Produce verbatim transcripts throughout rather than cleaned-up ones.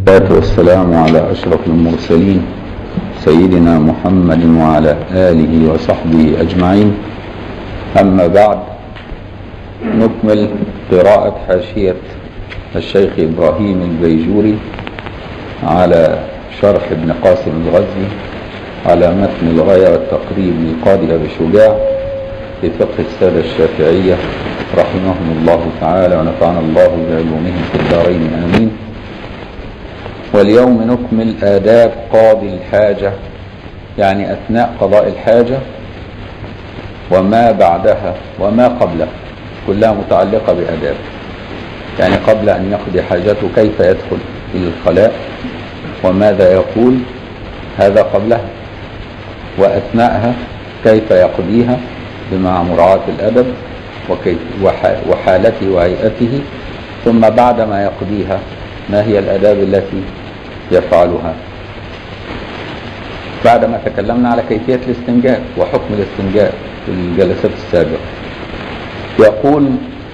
والصلاة والسلام على أشرف المرسلين سيدنا محمد وعلى آله وصحبه أجمعين. أما بعد، نكمل قراءة حاشية الشيخ إبراهيم البيجوري على شرح ابن قاسم الغزي على متن الغاية والتقريب للقاضي أبي شجاع في فقه السادة الشافعية رحمهم الله تعالى ونفعنا الله بعلومهم في الدارين آمين. واليوم نكمل آداب قاضي الحاجة، يعني أثناء قضاء الحاجة وما بعدها وما قبلها، كلها متعلقة بآداب. يعني قبل أن يقضي حاجته كيف يدخل إلى الخلاء وماذا يقول، هذا قبلها. وأثناءها كيف يقضيها بمع مراعاة الأدب وحالته وهيئته. ثم بعد ما يقضيها ما هي الآداب التي يفعلها. بعدما تكلمنا على كيفية الاستنجاء وحكم الاستنجاء في الجلسات السابقة، يقول: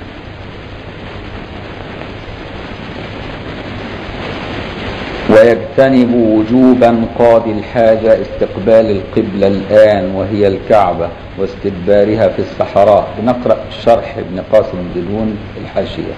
ويجتنب وجوبا قاضي الحاجة استقبال القبلة الآن وهي الكعبة واستدبارها في الصحراء. بنقرأ شرح ابن قاسم بدون الحاشية.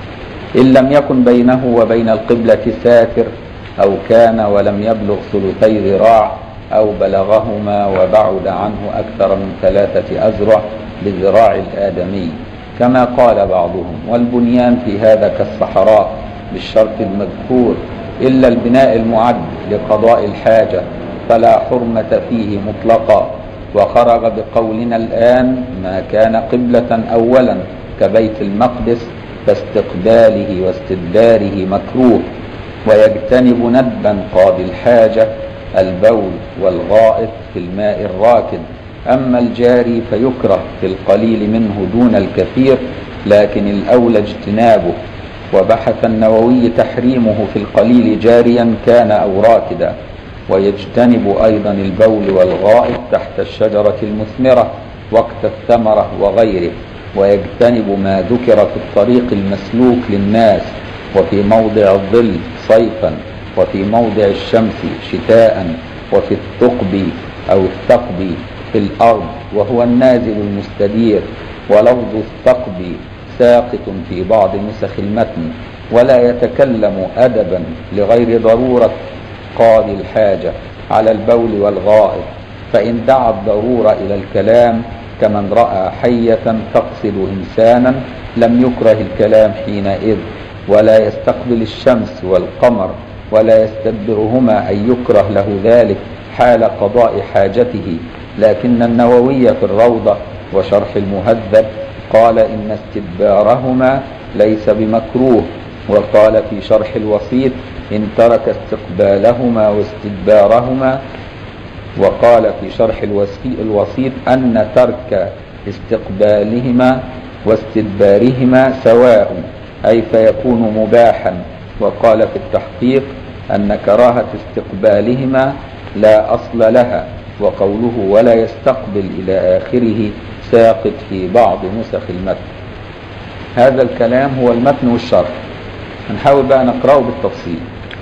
إن لم يكن بينه وبين القبلة ساتر، أو كان ولم يبلغ ثلثي ذراع، أو بلغهما وبعد عنه أكثر من ثلاثة أذرع بذراع الآدمي، كما قال بعضهم. والبنيان في هذا كالصحراء بالشرط المذكور، إلا البناء المعد لقضاء الحاجة فلا حرمة فيه مطلقا. وخرج بقولنا الآن ما كان قبلة أولا كبيت المقدس فاستقباله واستدباره مكروه. ويجتنب ندبا قاضي الحاجة البول والغائط في الماء الراكد. أما الجاري فيكره في القليل منه دون الكثير، لكن الأولى اجتنابه. وبحث النووي تحريمه في القليل جاريا كان أو راكدا. ويجتنب أيضا البول والغائط تحت الشجرة المثمرة وقت الثمرة وغيره. ويجتنب ما ذكر في الطريق المسلوك للناس، وفي موضع الظل صيفا، وفي موضع الشمس شتاء، وفي الثقب أو الثقب في الأرض وهو النازل المستدير. ولفظ الثقب ساقط في بعض نسخ المتن. ولا يتكلم أدبا لغير ضرورة قاضي الحاجة على البول والغائط، فإن دعا الضرورة إلى الكلام كمن رأى حية تقصد إنسانا لم يكره الكلام حينئذ. ولا يستقبل الشمس والقمر ولا يستدبرهما أن يكره له ذلك حال قضاء حاجته. لكن النووي في الروضة وشرح المهذب قال إن استدبارهما ليس بمكروه. وقال في شرح الوسيط إن ترك استقبالهما واستدبارهما. وقال في شرح الوسيط أن ترك استقبالهما واستدبارهما سواء، أي فيكون مباحا. وقال في التحقيق أن كراهة استقبالهما لا أصل لها. وقوله ولا يستقبل إلى آخره ساقط في بعض نسخ المتن. هذا الكلام هو المتن والشرح، هنحاول بقى نقرأه بالتفصيل.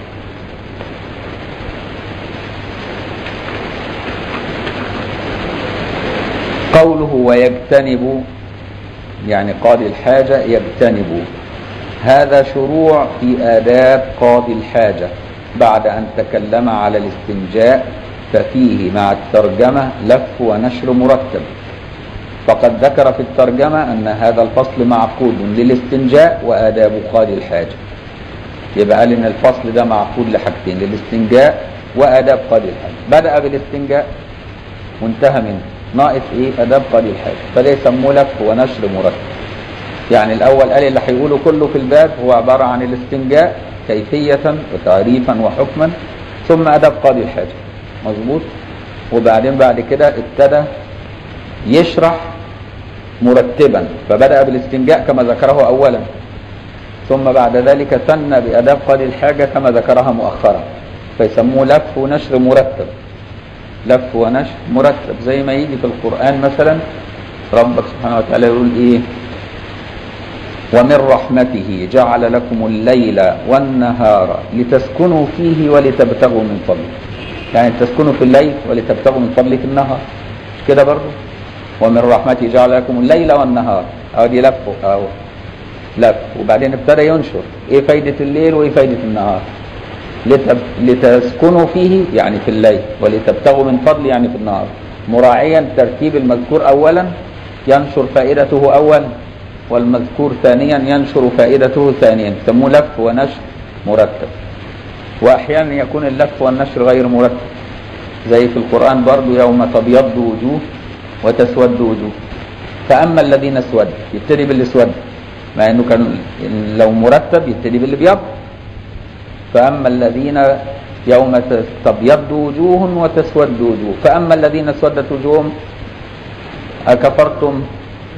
قوله ويجتنب، يعني قاضي الحاجة يجتنب. هذا شروع في آداب قاضي الحاجة بعد أن تكلم على الاستنجاء، ففيه مع الترجمة لف ونشر مرتب. فقد ذكر في الترجمة أن هذا الفصل معقود للاستنجاء وآداب قاضي الحاجة. يبقى قال إن الفصل ده معقود لحاجتين، للاستنجاء وآداب قاضي الحاجة. بدأ بالاستنجاء وانتهى منه، ناقص إيه؟ آداب قاضي الحاجة. فده يسموه لف ونشر مرتب. يعني الأول قال اللي هيقوله كله في الباب هو عبارة عن الاستنجاء كيفية وتعريفا وحكما، ثم آداب قاضي الحاجة. مظبوط؟ وبعدين بعد كده ابتدى يشرح مرتبا، فبدأ بالاستنجاء كما ذكره أولا، ثم بعد ذلك ثنى بآداب قاضي الحاجة كما ذكرها مؤخرا، فيسموه لف ونشر مرتب. لف ونشر مرتب زي ما يجي في القرآن مثلا ربك سبحانه وتعالى يقول إيه؟ ومن رحمته جعل لكم الليل والنهار لتسكنوا فيه ولتبتغوا من فضله. يعني تسكنوا في الليل ولتبتغوا من فضله في النهار، مش كده برضه؟ ومن رحمته جعل لكم الليل والنهار، أو دي لف أو لف، وبعدين ابتدى ينشر ايه فايدة الليل وايه فايدة النهار. لتب... لتسكنوا فيه يعني في الليل، ولتبتغوا من فضل يعني في النهار، مراعيا ترتيب المذكور اولا ينشر فائدته اولا، والمذكور ثانيا ينشر فائدته ثانيا، يسموه لف ونشر مرتب. واحيانا يكون اللف والنشر غير مرتب، زي في القرآن برضو يوم تبيض وجوه وتسود وجوه. فاما الذين اسود يبتدي بالاسود، مع انه كان لو مرتب يبتدي باللي بيض. فاما الذين يوم تبيض وجوه وتسود وجوه، فاما الذين اسودت وجوههم اكفرتم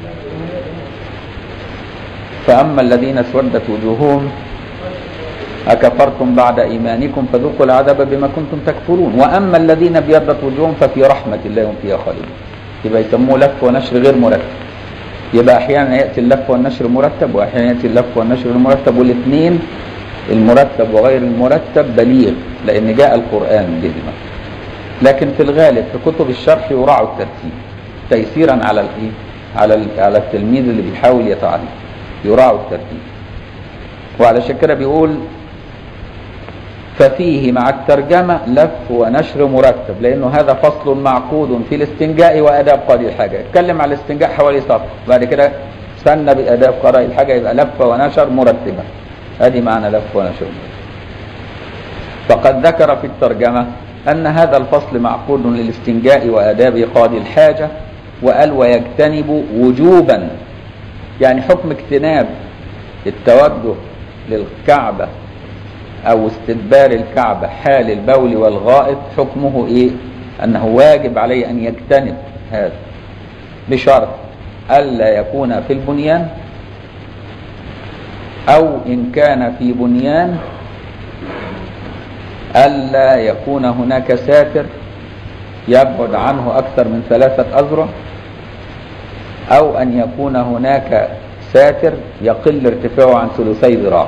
فاما الذين اسودت وجوههم اكفرتم بعد ايمانكم فذوقوا العذاب بما كنتم تكفرون، واما الذين ابيضت وجوههم ففي رحمه الله هم فيها خالدون. يبقى يسموه لف ونشر غير مرتب. يبقى احيانا ياتي اللف والنشر مرتب، واحيانا ياتي اللف والنشر غير مرتب، والاثنين المرتب وغير المرتب بليغ، لان جاء القران بهما. لكن في الغالب في كتب الشرح يراعى الترتيب تيسيرا على الايه؟ على على التلميذ اللي بيحاول يتعلم، يراعى الترتيب. وعلى كده بيقول ففيه مع الترجمه لف ونشر مرتب، لانه هذا فصل معقود في الاستنجاء واداب قاضي الحاجه. اتكلم على الاستنجاء حوالي صفحه، بعد كده استنى باداب قاضي الحاجه، يبقى لف ونشر مرتبه. هذه معنى لف ونشر. فقد ذكر في الترجمه ان هذا الفصل معقود للاستنجاء واداب قاضي الحاجه، وقال ويجتنب وجوبا، يعني حكم اجتناب التوجه للكعبه او استدبار الكعبة حال البول والغائط، حكمه ايه؟ انه واجب عليه ان يجتنب هذا بشرط الا يكون في البنيان، او ان كان في بنيان الا يكون هناك ساتر يبعد عنه اكثر من ثلاثة اذرع، او ان يكون هناك ساتر يقل ارتفاعه عن ثلثي ذراع.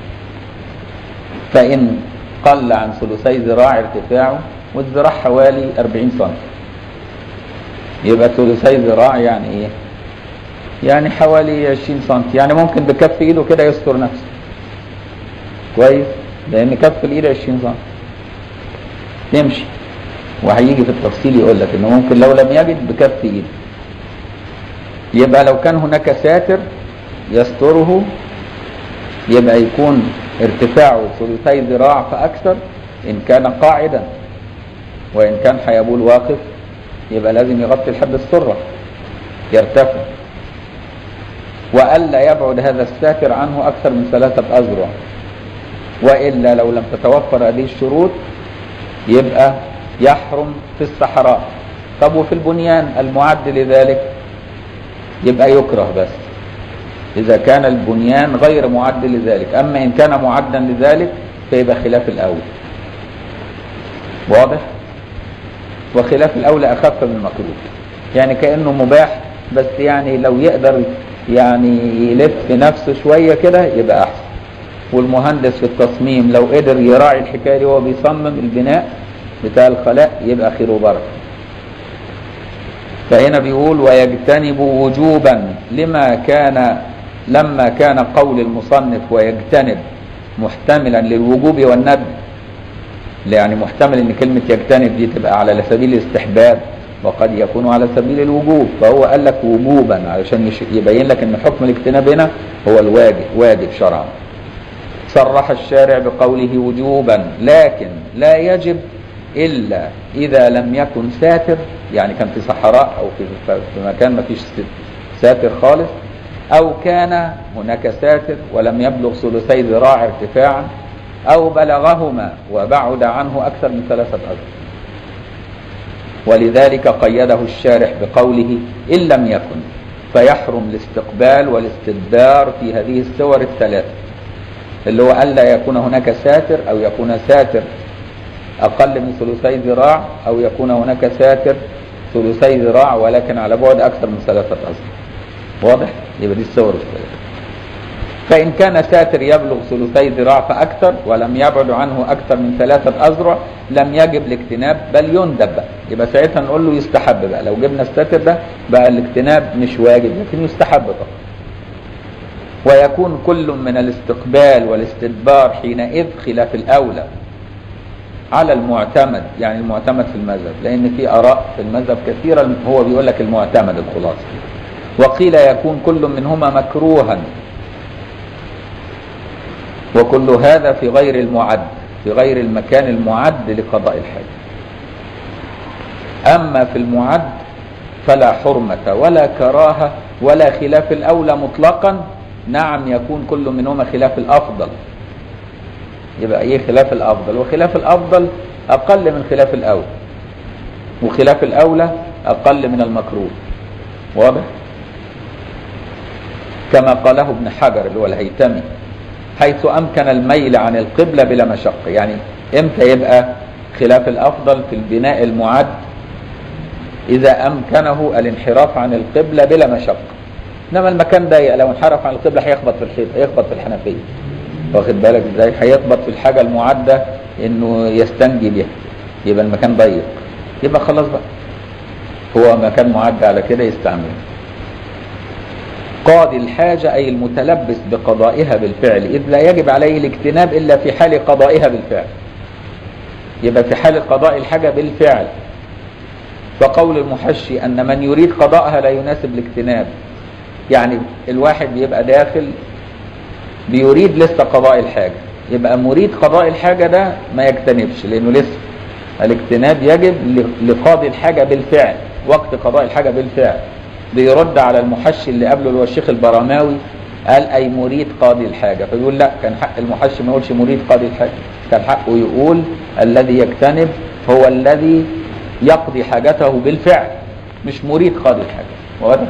فإن قل عن ثلثي ذراع ارتفاعه، والذراع حوالي أربعين سم، يبقى ثلثي ذراع يعني ايه؟ يعني حوالي عشرين سم، يعني ممكن بكف ايده كده يستر نفسه كويس، لان كف الايد عشرين سم تمشي. وهيجي في التفصيل يقول لك انه ممكن لو لم يجد بكف ايده. يبقى لو كان هناك ساتر يستره يبقى يكون ارتفاعه ثلثي ذراع فأكثر إن كان قاعدا، وإن كان حيبول واقف يبقى لازم يغطي لحد السرة يرتفع، وألا يبعد هذا الساتر عنه أكثر من ثلاثة أذرع، وإلا لو لم تتوفر هذه الشروط يبقى يحرم في الصحراء. طب وفي البنيان المعد لذلك يبقى يكره بس إذا كان البنيان غير معد لذلك، أما إن كان معدا لذلك فيبقى خلاف الأول. واضح؟ وخلاف الأول أخف من المكروه، يعني كأنه مباح، بس يعني لو يقدر يعني يلف نفسه شوية كده يبقى أحسن. والمهندس في التصميم لو قدر يراعي الحكاية دي وهو بيصمم البناء بتاع الخلاء يبقى خير وبركة. فهنا بيقول ويجتنب وجوبا لما كان لما كان قول المصنف ويجتنب محتملا للوجوب والندب، يعني محتمل ان كلمة يجتنب دي تبقى على سبيل الاستحباب وقد يكون على سبيل الوجوب، فهو قال لك وجوبا علشان يبين لك ان حكم الاجتناب هنا هو الواجب، واجب شرعا. صرح الشارع بقوله وجوبا، لكن لا يجب الا اذا لم يكن ساتر، يعني كان في صحراء او في مكان ما فيش ساتر خالص، او كان هناك ساتر ولم يبلغ ثلثي ذراع ارتفاعا، او بلغهما وبعد عنه اكثر من ثلاثة اذرع. ولذلك قيده الشارح بقوله ان لم يكن، فيحرم الاستقبال والاستدبار في هذه الصور الثلاثة، اللي هو الا يكون هناك ساتر، او يكون ساتر اقل من ثلثي ذراع، او يكون هناك ساتر ثلثي ذراع ولكن على بعد اكثر من ثلاثة اذرع. واضح؟ يبقى دي الصور الثلاثة. فإن كان ساتر يبلغ ثلثي ذراع فأكثر ولم يبعد عنه أكثر من ثلاثة أذرع لم يجب الاجتناب بل يندب بقى. يبقى ساعتها نقول له يستحب بقى. لو جبنا الساتر ده بقى الاجتناب مش واجب لكن يستحب طبعا. ويكون كل من الاستقبال والاستدبار حينئذ خلاف الأولى على المعتمد، يعني المعتمد في المذهب، لأن في آراء في المذهب كثيرة هو بيقول لك المعتمد الخلاصة. وقيل يكون كل منهما مكروها، وكل هذا في غير المعد، في غير المكان المعد لقضاء الحاجة. أما في المعد فلا حرمة ولا كراهة ولا خلاف الأولى مطلقا. نعم يكون كل منهما خلاف الأفضل. يبقى ايه خلاف الأفضل؟ وخلاف الأفضل أقل من خلاف الأولى، وخلاف الأولى أقل من المكروه. واضح؟ كما قاله ابن حجر اللي هو الهيثمي، حيث أمكن الميل عن القبلة بلا مشقة. يعني امتى يبقى خلاف الأفضل؟ في البناء المعد إذا أمكنه الانحراف عن القبلة بلا مشقة. إنما المكان ضيق لو انحرف عن القبلة هيخبط في الحيط، هيخبط في الحنفية. واخد بالك ازاي؟ هيخبط في الحاجة المعدة إنه يستنجي بها، يبقى المكان ضيق، يبقى خلاص بقى هو مكان معد على كده يستعمله. قاضي الحاجة أي المتلبس بقضائها بالفعل، إذ لا يجب عليه الاجتناب إلا في حال قضائها بالفعل. يبقى في حال قضاء الحاجة بالفعل. فقول المحشي أن من يريد قضاءها لا يناسب الاجتناب. يعني الواحد بيبقى داخل بيريد لسه قضاء الحاجة، يبقى مريد قضاء الحاجة ده ما يجتنبش، لأنه لسه الاجتناب يجب لقاضي الحاجة بالفعل وقت قضاء الحاجة بالفعل. بيرد على المحشي اللي قبله اللي هو الشيخ البرماوي، قال أي مريد قاضي الحاجة، فيقول لا، كان حق المحشي ما يقولش مريد قاضي الحاجة، كان حقه يقول الذي يجتنب هو الذي يقضي حاجته بالفعل مش مريد قاضي الحاجة. واضح؟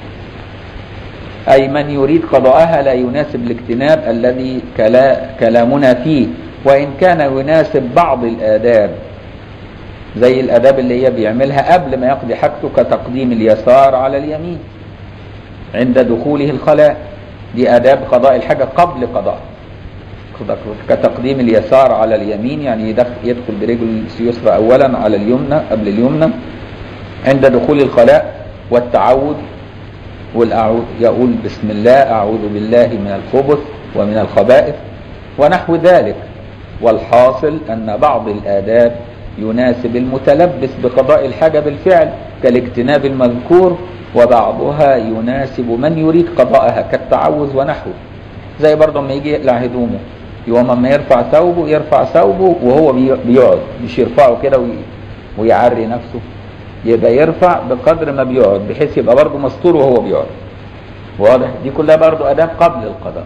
أي من يريد قضاءها لا يناسب الاجتناب الذي كلا كلامنا فيه، وإن كان يناسب بعض الآداب زي الآداب اللي هي بيعملها قبل ما يقضي حاجته، كتقديم اليسار على اليمين عند دخوله الخلاء. دي آداب قضاء الحاجة قبل قضاء، كتقديم اليسار على اليمين، يعني يدخل برجل اليسرى أولا على اليمنى قبل اليمنى عند دخول الخلاء، والتعوذ والأعوذ، يقول بسم الله أعوذ بالله من الخبث ومن الخبائث ونحو ذلك. والحاصل أن بعض الآداب يناسب المتلبس بقضاء الحاجة بالفعل كالاجتناب المذكور، وبعضها يناسب من يريد قضاءها كالتعوذ ونحوه. زي برضه لما يجي يقلع هدومه، يوم ما يرفع ثوبه يرفع ثوبه وهو بيقعد، مش يرفعه كده ويعري نفسه، يبقى يرفع بقدر ما بيقعد بحيث يبقى برضه مستور وهو بيقعد. واضح؟ دي كلها برضه آداب قبل القضاء.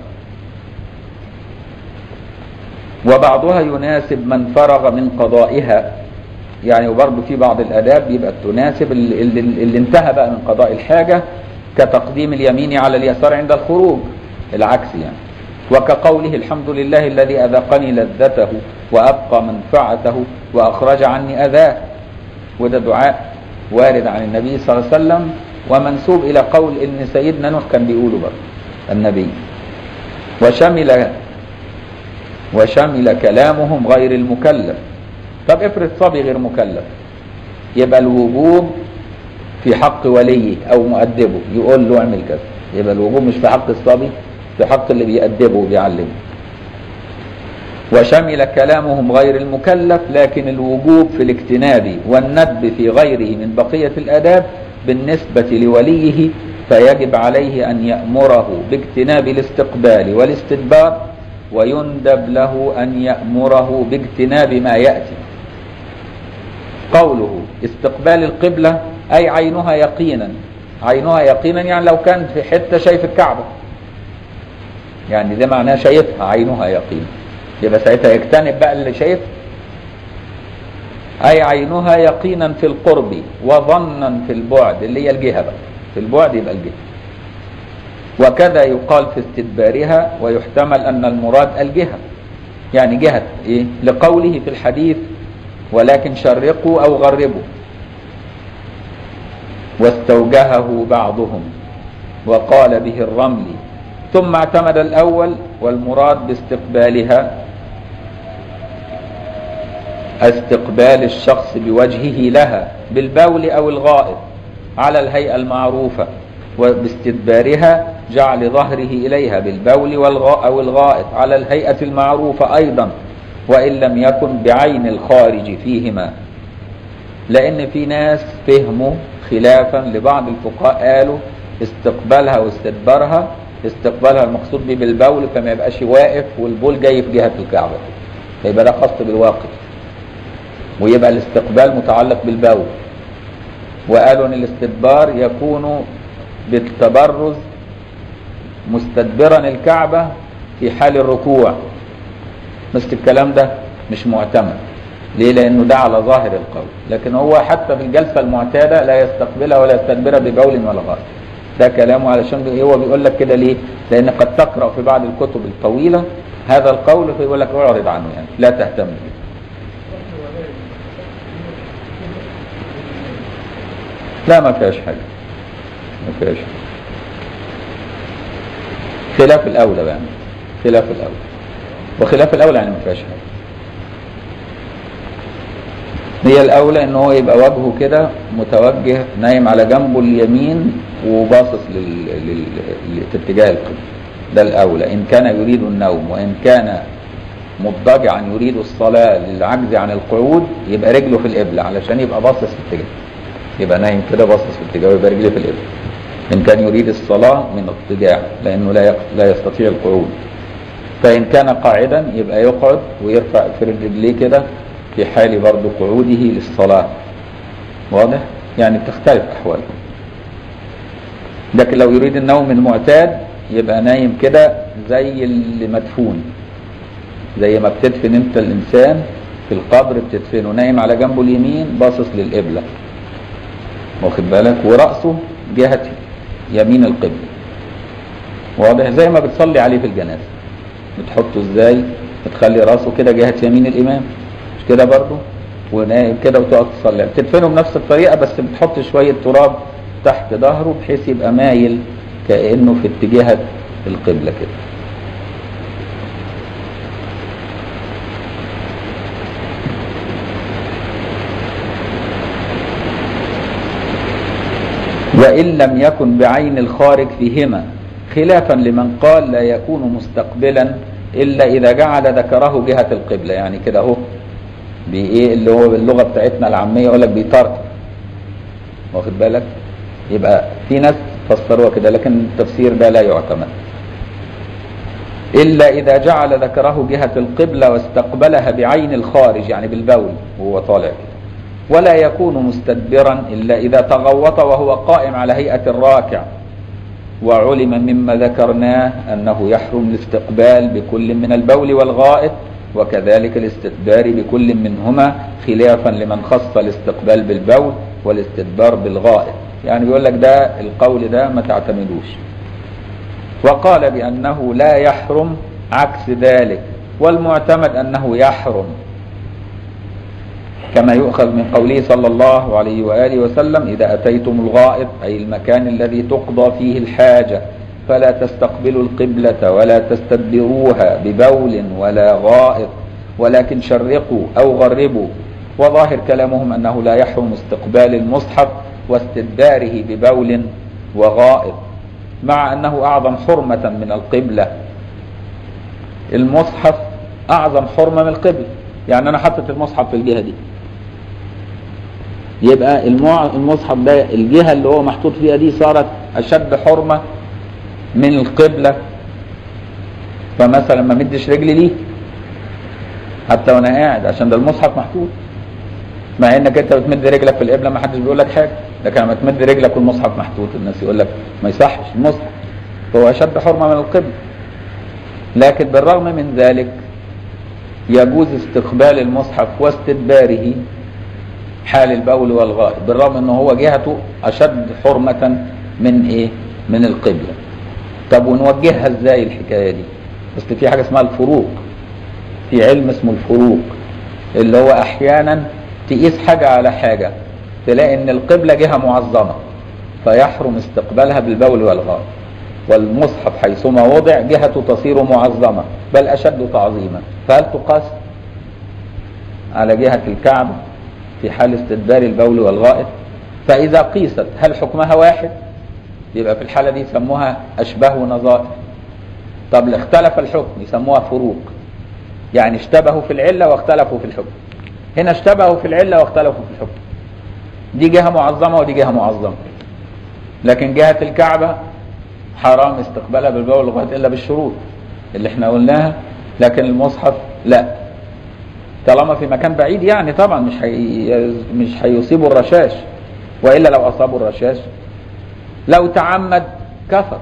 وبعضها يناسب من فرغ من قضائها، يعني وبرضه في بعض الآداب يبقى تناسب اللي, اللي, اللي انتهى بقى من قضاء الحاجة كتقديم اليمين على اليسار عند الخروج، العكس يعني. وكقوله الحمد لله الذي أذقني لذته وأبقى منفعته وأخرج عني أذاه، وده دعاء وارد عن النبي صلى الله عليه وسلم ومنسوب إلى قول إن سيدنا نوح كان بيقوله برضه النبي. وشمل وشمل كلامهم غير المكلف. طب افرض صبي غير مكلف، يبقى الوجوب في حق وليه أو مؤدبه، يقول له اعمل كذا، يبقى الوجوب مش في حق الصبي، في حق اللي بيأدبه وبيعلمه. وشمل كلامهم غير المكلف، لكن الوجوب في الاجتناب والندب في غيره من بقية الآداب بالنسبة لوليه، فيجب عليه أن يأمره باجتناب الاستقبال والاستدبار، ويندب له أن يأمره باجتناب ما يأتي. قوله استقبال القبلة أي عينها يقينا، عينها يقينا يعني لو كان في حتة شايف الكعبة، يعني ده معناه شايفها عينها يقينا، يبقى ساعتها يجتنب بقى اللي شايف. أي عينها يقينا في القرب وظنا في البعد، اللي هي الجهة بقى، في البعد يبقى الجهة. وكذا يقال في استدبارها، ويحتمل أن المراد الجهة، يعني جهة إيه؟ لقوله في الحديث ولكن شرقوا أو غربوا. واستوجهه بعضهم وقال به الرملي ثم اعتمد الأول، والمراد باستقبالها استقبال الشخص بوجهه لها بالبول أو الغائط على الهيئة المعروفة، وباستدبارها جعل ظهره إليها بالبول والغاء أو الغائط على الهيئة المعروفة أيضا، وإن لم يكن بعين الخارج فيهما. لأن في ناس فهموا خلافا لبعض الفقهاء قالوا استقبالها واستدبارها، استقبالها المقصود به بالبول، فما يبقاش واقف والبول جاي في جهة الكعبة، فيبقى ده قصد بالواقف، ويبقى الاستقبال متعلق بالبول. وقالوا ان الاستدبار يكون بالتبرز مستدبرا الكعبة في حال الركوع، بس الكلام ده مش معتمد. ليه؟ لانه ده على ظاهر القول، لكن هو حتى في الجلسة المعتادة لا يستقبلها ولا يستدبرها ببول ولا غائط. ده كلامه علشان هو بيقول لك كده. ليه؟ لان قد تقرأ في بعض الكتب الطويلة هذا القول فيقول لك اعرض عنه، يعني لا تهتم به. لا ما فيهاش حاجة، ما فيهاش حاجة. خلاف الأولى بقى، خلاف الأولى، وخلاف الأولى يعني ما فيهاش حاجة. هي الأولى إن هو يبقى وجهه كده متوجه نايم على جنبه اليمين وباصص لل... لل... في اتجاه القبلة، ده الأولى إن كان يريد النوم. وإن كان مضطجعا يريد الصلاة للعجز عن القعود يبقى رجله في القبلة علشان يبقى باصص في اتجاه، يبقى نايم كده باصص في اتجاه ويبقى رجله في القبلة. إن كان يريد الصلاة من اضطجاع لأنه لا لا يستطيع القعود. فإن كان قاعدا يبقى يقعد ويرفع في رجليه كده في حال برضه قعوده للصلاة. واضح؟ يعني بتختلف أحواله. لكن لو يريد النوم المعتاد يبقى نايم كده زي اللي مدفون، زي ما بتدفن انت الإنسان في القبر بتدفنه نايم على جنبه اليمين باصص للقبلة، واخد بالك، ورأسه جهة يمين القبلة. واضح؟ زي ما بتصلي عليه في الجنازة بتحطه ازاي، بتخلي رأسه كده جهة يمين الإمام، مش كده برضه، ونايم كده وتقعد تصلي. بتدفنه بنفس الطريقة بس بتحط شوية تراب تحت ظهره بحيث يبقى مايل كأنه في اتجاه القبلة كده. وإن لم يكن بعين الخارج فيهما، خلافا لمن قال لا يكون مستقبلا إلا إذا جعل ذكره جهة القبلة. يعني كده اهو بإيه اللي هو باللغة بتاعتنا العامية يقول لك بيطرطر، واخد بالك. يبقى في ناس فسروها كده لكن التفسير ده لا يعتمد. إلا إذا جعل ذكره جهة القبلة واستقبلها بعين الخارج يعني بالبول وهو طالع كده. ولا يكون مستدبرا إلا إذا تغوط وهو قائم على هيئة الراكع. وعلم مما ذكرناه أنه يحرم الاستقبال بكل من البول والغائط، وكذلك الاستدبار بكل منهما، خلافا لمن خص الاستقبال بالبول والاستدبار بالغائط. يعني بيقول لك ده القول ده ما تعتمدوش. وقال بأنه لا يحرم عكس ذلك، والمعتمد أنه يحرم، كما يؤخذ من قوله صلى الله عليه وآله وسلم: إذا أتيتم الغائط أي المكان الذي تقضى فيه الحاجة فلا تستقبلوا القبلة ولا تستدبروها ببول ولا غائط، ولكن شرقوا أو غربوا. وظاهر كلامهم أنه لا يحرم استقبال المصحف واستدباره ببول وغائط، مع أنه أعظم حرمة من القبلة. المصحف أعظم حرمة من القبلة، يعني أنا حطت المصحف في الجهة دي، يبقى المصحف ده الجهة اللي هو محطوط فيها دي صارت أشد حرمة من القبلة. فمثلا ما مدش رجلي ليه حتى وانا قاعد عشان ده المصحف محطوط، مع انك انت بتمد رجلك في القبلة ما حدش بيقول لك حاجة، لكن لما تمد رجلك والمصحف محطوط الناس يقول لك ما يصحش المصحف، فهو أشد حرمة من القبلة. لكن بالرغم من ذلك يجوز استقبال المصحف واستدباره حال البول والغائط، بالرغم انه هو جهته اشد حرمة من ايه من القبلة. طب ونوجهها ازاي الحكاية دي؟ بس في حاجة اسمها الفروق، في علم اسمه الفروق، اللي هو احيانا تقيس حاجة على حاجة تلاقي ان القبلة جهة معظمة فيحرم استقبالها بالبول والغائط، والمصحف حيثما وضع جهته تصير معظمة بل أشد تعظيما، فهل تقاس على جهة الكعبة في حال استدبار البول والغائط؟ فإذا قيست هل حكمها واحد؟ يبقى في الحالة دي يسموها أشباه ونظائر. طب اختلف الحكم يسموها فروق، يعني اشتبهوا في العلة واختلفوا في الحكم. هنا اشتبهوا في العلة واختلفوا في الحكم، دي جهة معظمة ودي جهة معظمة. لكن جهة الكعبة حرام استقبالها بالبول والغائط إلا بالشروط اللي احنا قلناها، لكن المصحف لا، طالما في مكان بعيد يعني طبعا مش حي... مش هيصيبوا الرشاش، وإلا لو أصابوا الرشاش لو تعمد كفر.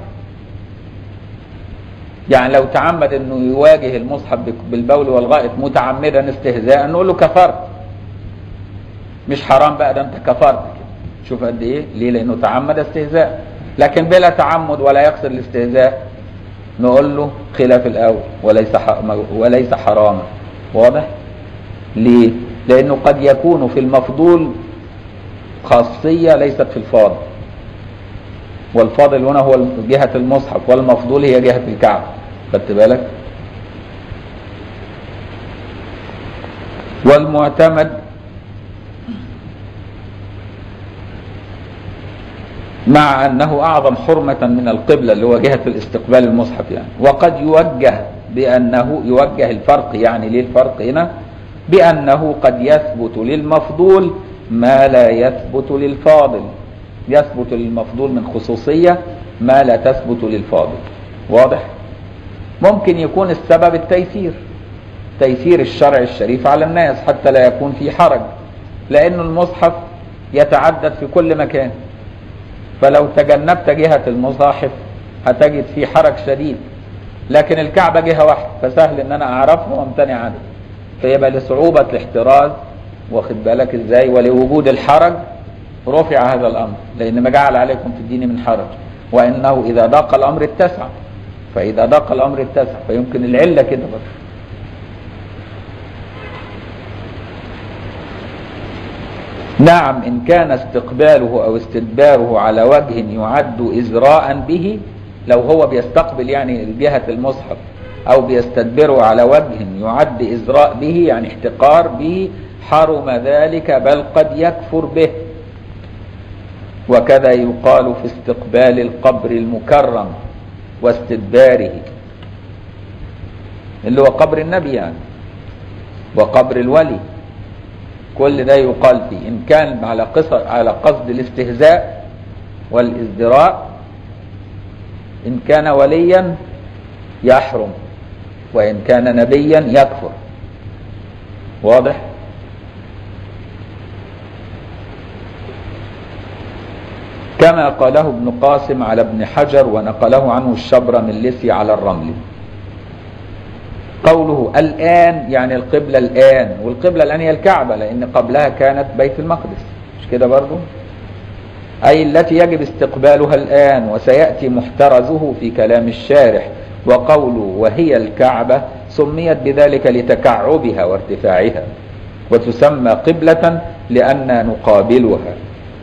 يعني لو تعمد انه يواجه المصحف بالبول والغائط متعمدا استهزاء نقول له كفرت، مش حرام بقى ده انت كفرت كده. شوف قد ايه، ليه؟ لانه تعمد استهزاء. لكن بلا تعمد ولا يقصد الاستهزاء نقول له خلاف الاول وليس وليس حراما. واضح؟ ليه؟ لانه قد يكون في المفضول خاصية ليست في الفاضل، والفاضل هنا هو جهة المصحف والمفضول هي جهة الكعبة. خدت بالك؟ والمعتمد مع أنه أعظم حرمة من القبلة اللي هو جهة الاستقبال المصحف يعني. وقد يوجه بأنه يوجه الفرق، يعني ليه الفرق هنا؟ بأنه قد يثبت للمفضول ما لا يثبت للفاضل، يثبت للمفضول من خصوصية ما لا تثبت للفاضل. واضح؟ ممكن يكون السبب التيسير، تيسير الشرع الشريف على الناس حتى لا يكون في حرج، لأن المصحف يتعدد في كل مكان، فلو تجنبت جهة المصاحف هتجد في حرج شديد. لكن الكعبة جهة واحدة فسهل ان انا اعرفها وامتنع عنها، فيبقى لصعوبة الاحتراز واخد بالك ازاي ولوجود الحرج رفع هذا الامر، لان ما جعل عليكم في الدين من حرج، وانه اذا ضاق الامر اتسع، فاذا ضاق الامر اتسع، فيمكن العلة كده برضه. نعم إن كان استقباله أو استدباره على وجه يعد إزراء به، لو هو بيستقبل يعني جهة المصحف أو بيستدبره على وجه يعد إزراء به يعني احتقار به، حرم ذلك بل قد يكفر به. وكذا يقال في استقبال القبر المكرم واستدباره اللي هو قبر النبي يعني وقبر الولي، كل ده يقال فيه إن كان على قصد على قصد الاستهزاء والازدراء. إن كان وليا يحرم، وإن كان نبيا يكفر. واضح؟ كما قاله ابن قاسم على ابن حجر ونقله عنه الشبرملسي على الرمل. قوله الآن يعني القبلة الآن، والقبلة الآن هي الكعبة لأن قبلها كانت بيت المقدس، مش كده برضو؟ أي التي يجب استقبالها الآن، وسيأتي محترزه في كلام الشارح. وقوله وهي الكعبة سميت بذلك لتكعبها وارتفاعها، وتسمى قبلة لأن نقابلها.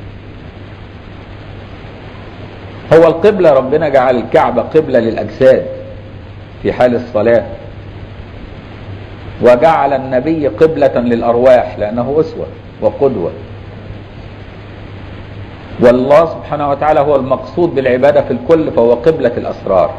هو القبلة ربنا جعل الكعبة قبلة للأجساد في حال الصلاة، وجعل النبي قبلة للأرواح لأنه أسوة وقدوة. والله سبحانه وتعالى هو المقصود بالعبادة في الكل، فهو قبلة الأسرار.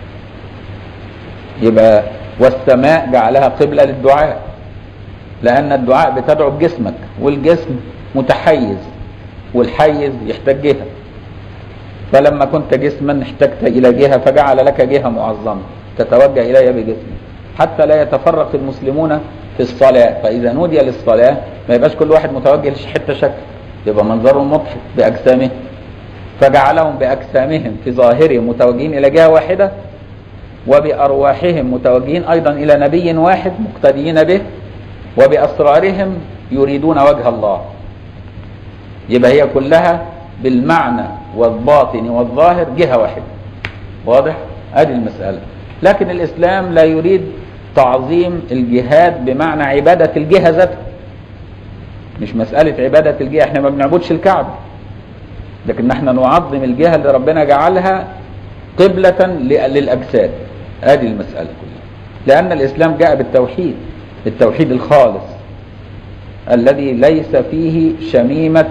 يبقى والسماء جعلها قبلة للدعاء، لأن الدعاء بتدعو بجسمك، والجسم متحيز والحيز يحتاج جهة، فلما كنت جسما احتجت إلى جهة فجعل لك جهة معظمة تتوجه إليها بجسمك حتى لا يتفرق المسلمون في الصلاة. فإذا نودي للصلاة ما يبقاش كل واحد متوجه لحتة شكل، يبقى منظرهم مضحك بأجسامهم، فجعلهم بأجسامهم في ظاهرهم متوجهين إلى جهة واحدة، وبأرواحهم متوجهين أيضا إلى نبي واحد مقتديين به، وبأسرارهم يريدون وجه الله. يبقى هي كلها بالمعنى والباطن والظاهر جهة واحدة. واضح؟ هذه المسألة. لكن الإسلام لا يريد تعظيم الجهاد بمعنى عبادة الجهة ذاتها، مش مسألة عبادة الجهة، احنا ما بنعبدش الكعبة، لكن احنا نعظم الجهة اللي ربنا جعلها قبلة للأجساد. هذه المسألة كلها، لأن الإسلام جاء بالتوحيد، التوحيد الخالص الذي ليس فيه شميمة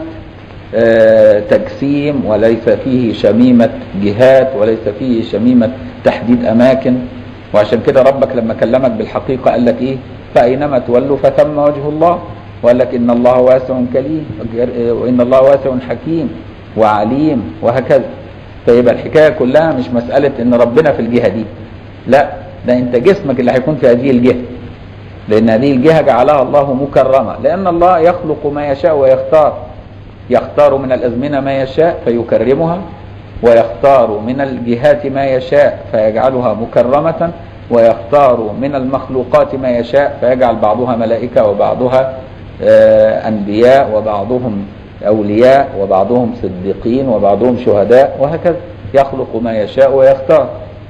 تجسيم، وليس فيه شميمة جهات، وليس فيه شميمة تحديد أماكن. وعشان كده ربك لما كلمك بالحقيقة قال لك إيه؟ فأينما تولوا فثم وجه الله، وقال لك إن الله واسع كريم، وإن الله واسع حكيم وعليم، وهكذا. فيبقى الحكاية كلها مش مسألة إن ربنا في الجهة دي، لا، ده أنت جسمك اللي هيكون في هذه الجهة، لأن هذه الجهة جعلها الله مكرمة، لأن الله يخلق ما يشاء ويختار، يختار من الأزمنة ما يشاء فيكرمها، ويختار من الجهات ما يشاء فيجعلها مكرمة، ويختار من المخلوقات ما يشاء فيجعل بعضها ملائكة وبعضها أنبياء وبعضهم أولياء وبعضهم صديقين وبعضهم شهداء، وهكذا يخلق ما يشاء ويختار.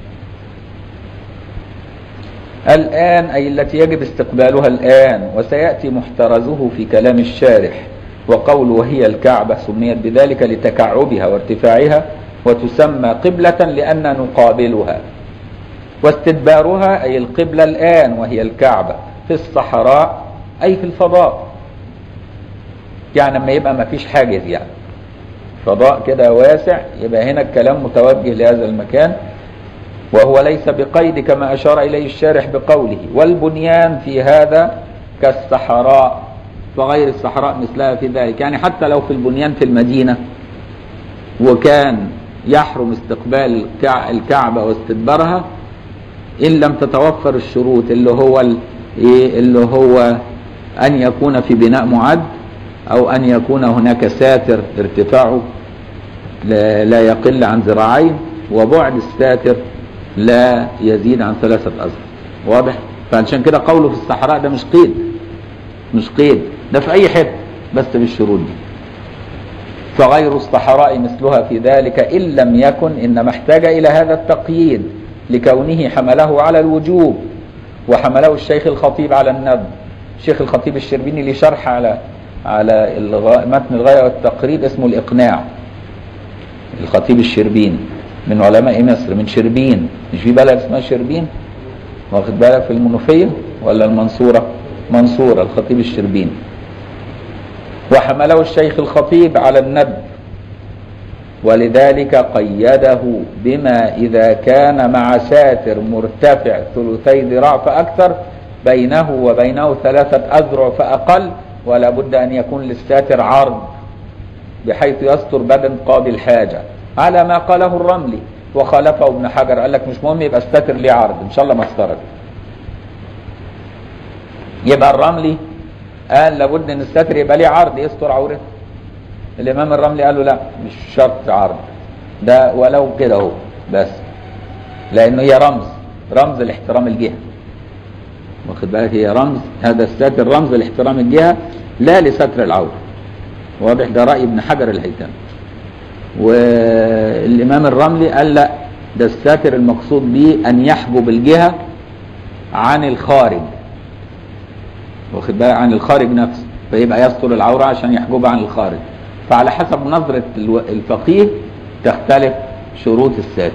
الآن أي التي يجب استقبالها الآن، وسيأتي محترزه في كلام الشارح. وقول وهي الكعبة سميت بذلك لتكعبها وارتفاعها، وتسمى قبلة لأن نقابلها. واستدبارها أي القبلة الآن وهي الكعبة في الصحراء أي في الفضاء، يعني لما يبقى ما فيش حاجز، يعني فضاء كده واسع، يبقى هنا الكلام متوجه لهذا المكان، وهو ليس بقيد كما أشار إليه الشارح بقوله والبنيان في هذا كالصحراء وغير الصحراء مثلها في ذلك. يعني حتى لو في البنيان في المدينة وكان يحرم استقبال الكعبة واستدبارها إن لم تتوفر الشروط، اللي هو إيه؟ اللي هو أن يكون في بناء معد، أو أن يكون هناك ساتر ارتفاعه لا يقل عن ذراعين، وبعد الساتر لا يزيد عن ثلاثة أذرع. واضح؟ فعشان كده قوله في الصحراء ده مش قيد، مش قيد، ده في أي حته بس بالشروط دي. فغير الصحراء مثلها في ذلك إن لم يكن، إنما احتاج إلى هذا التقييد لكونه حمله على الوجوب، وحمله الشيخ الخطيب على الندب. الشيخ الخطيب الشربيني ليه شرح على على متن الغاية والتقريب اسمه الإقناع. الخطيب الشربيني من علماء مصر، من شربين، مش في بلد اسمها شربين، واخد بالك، في المنوفية ولا المنصورة؟ منصورة، الخطيب الشربيني. وحمله الشيخ الخطيب على الندب، ولذلك قيده بما إذا كان مع ساتر مرتفع ثلثي ذراع فأكثر، بينه وبينه ثلاثة أذرع فأقل، ولا بد أن يكون للساتر عرض بحيث يستر بدن قاضي الحاجة، على ما قاله الرملي وخالفه ابن حجر، قال لك مش مهم يبقى الساتر ليه عرض، إن شاء الله مسطرة. يبقى الرملي قال لابد ان الستر يبقى ليه عرض يستر عورته. الامام الرملي قال له لا، مش شرط عرض ده ولو كده اهو بس، لانه هي رمز، رمز لاحترام الجهه، واخد بالك، هي رمز، هذا الستر رمز لاحترام الجهه لا لستر العوره. واضح؟ ده راي ابن حجر الهيثمي. والامام الرملي قال لا، ده الستر المقصود به ان يحجب الجهه عن الخارج، واخد بالك، عن الخارج نفسه، فيبقى يستر العوره عشان يحجبها عن الخارج. فعلى حسب نظره الفقيه تختلف شروط الساتر.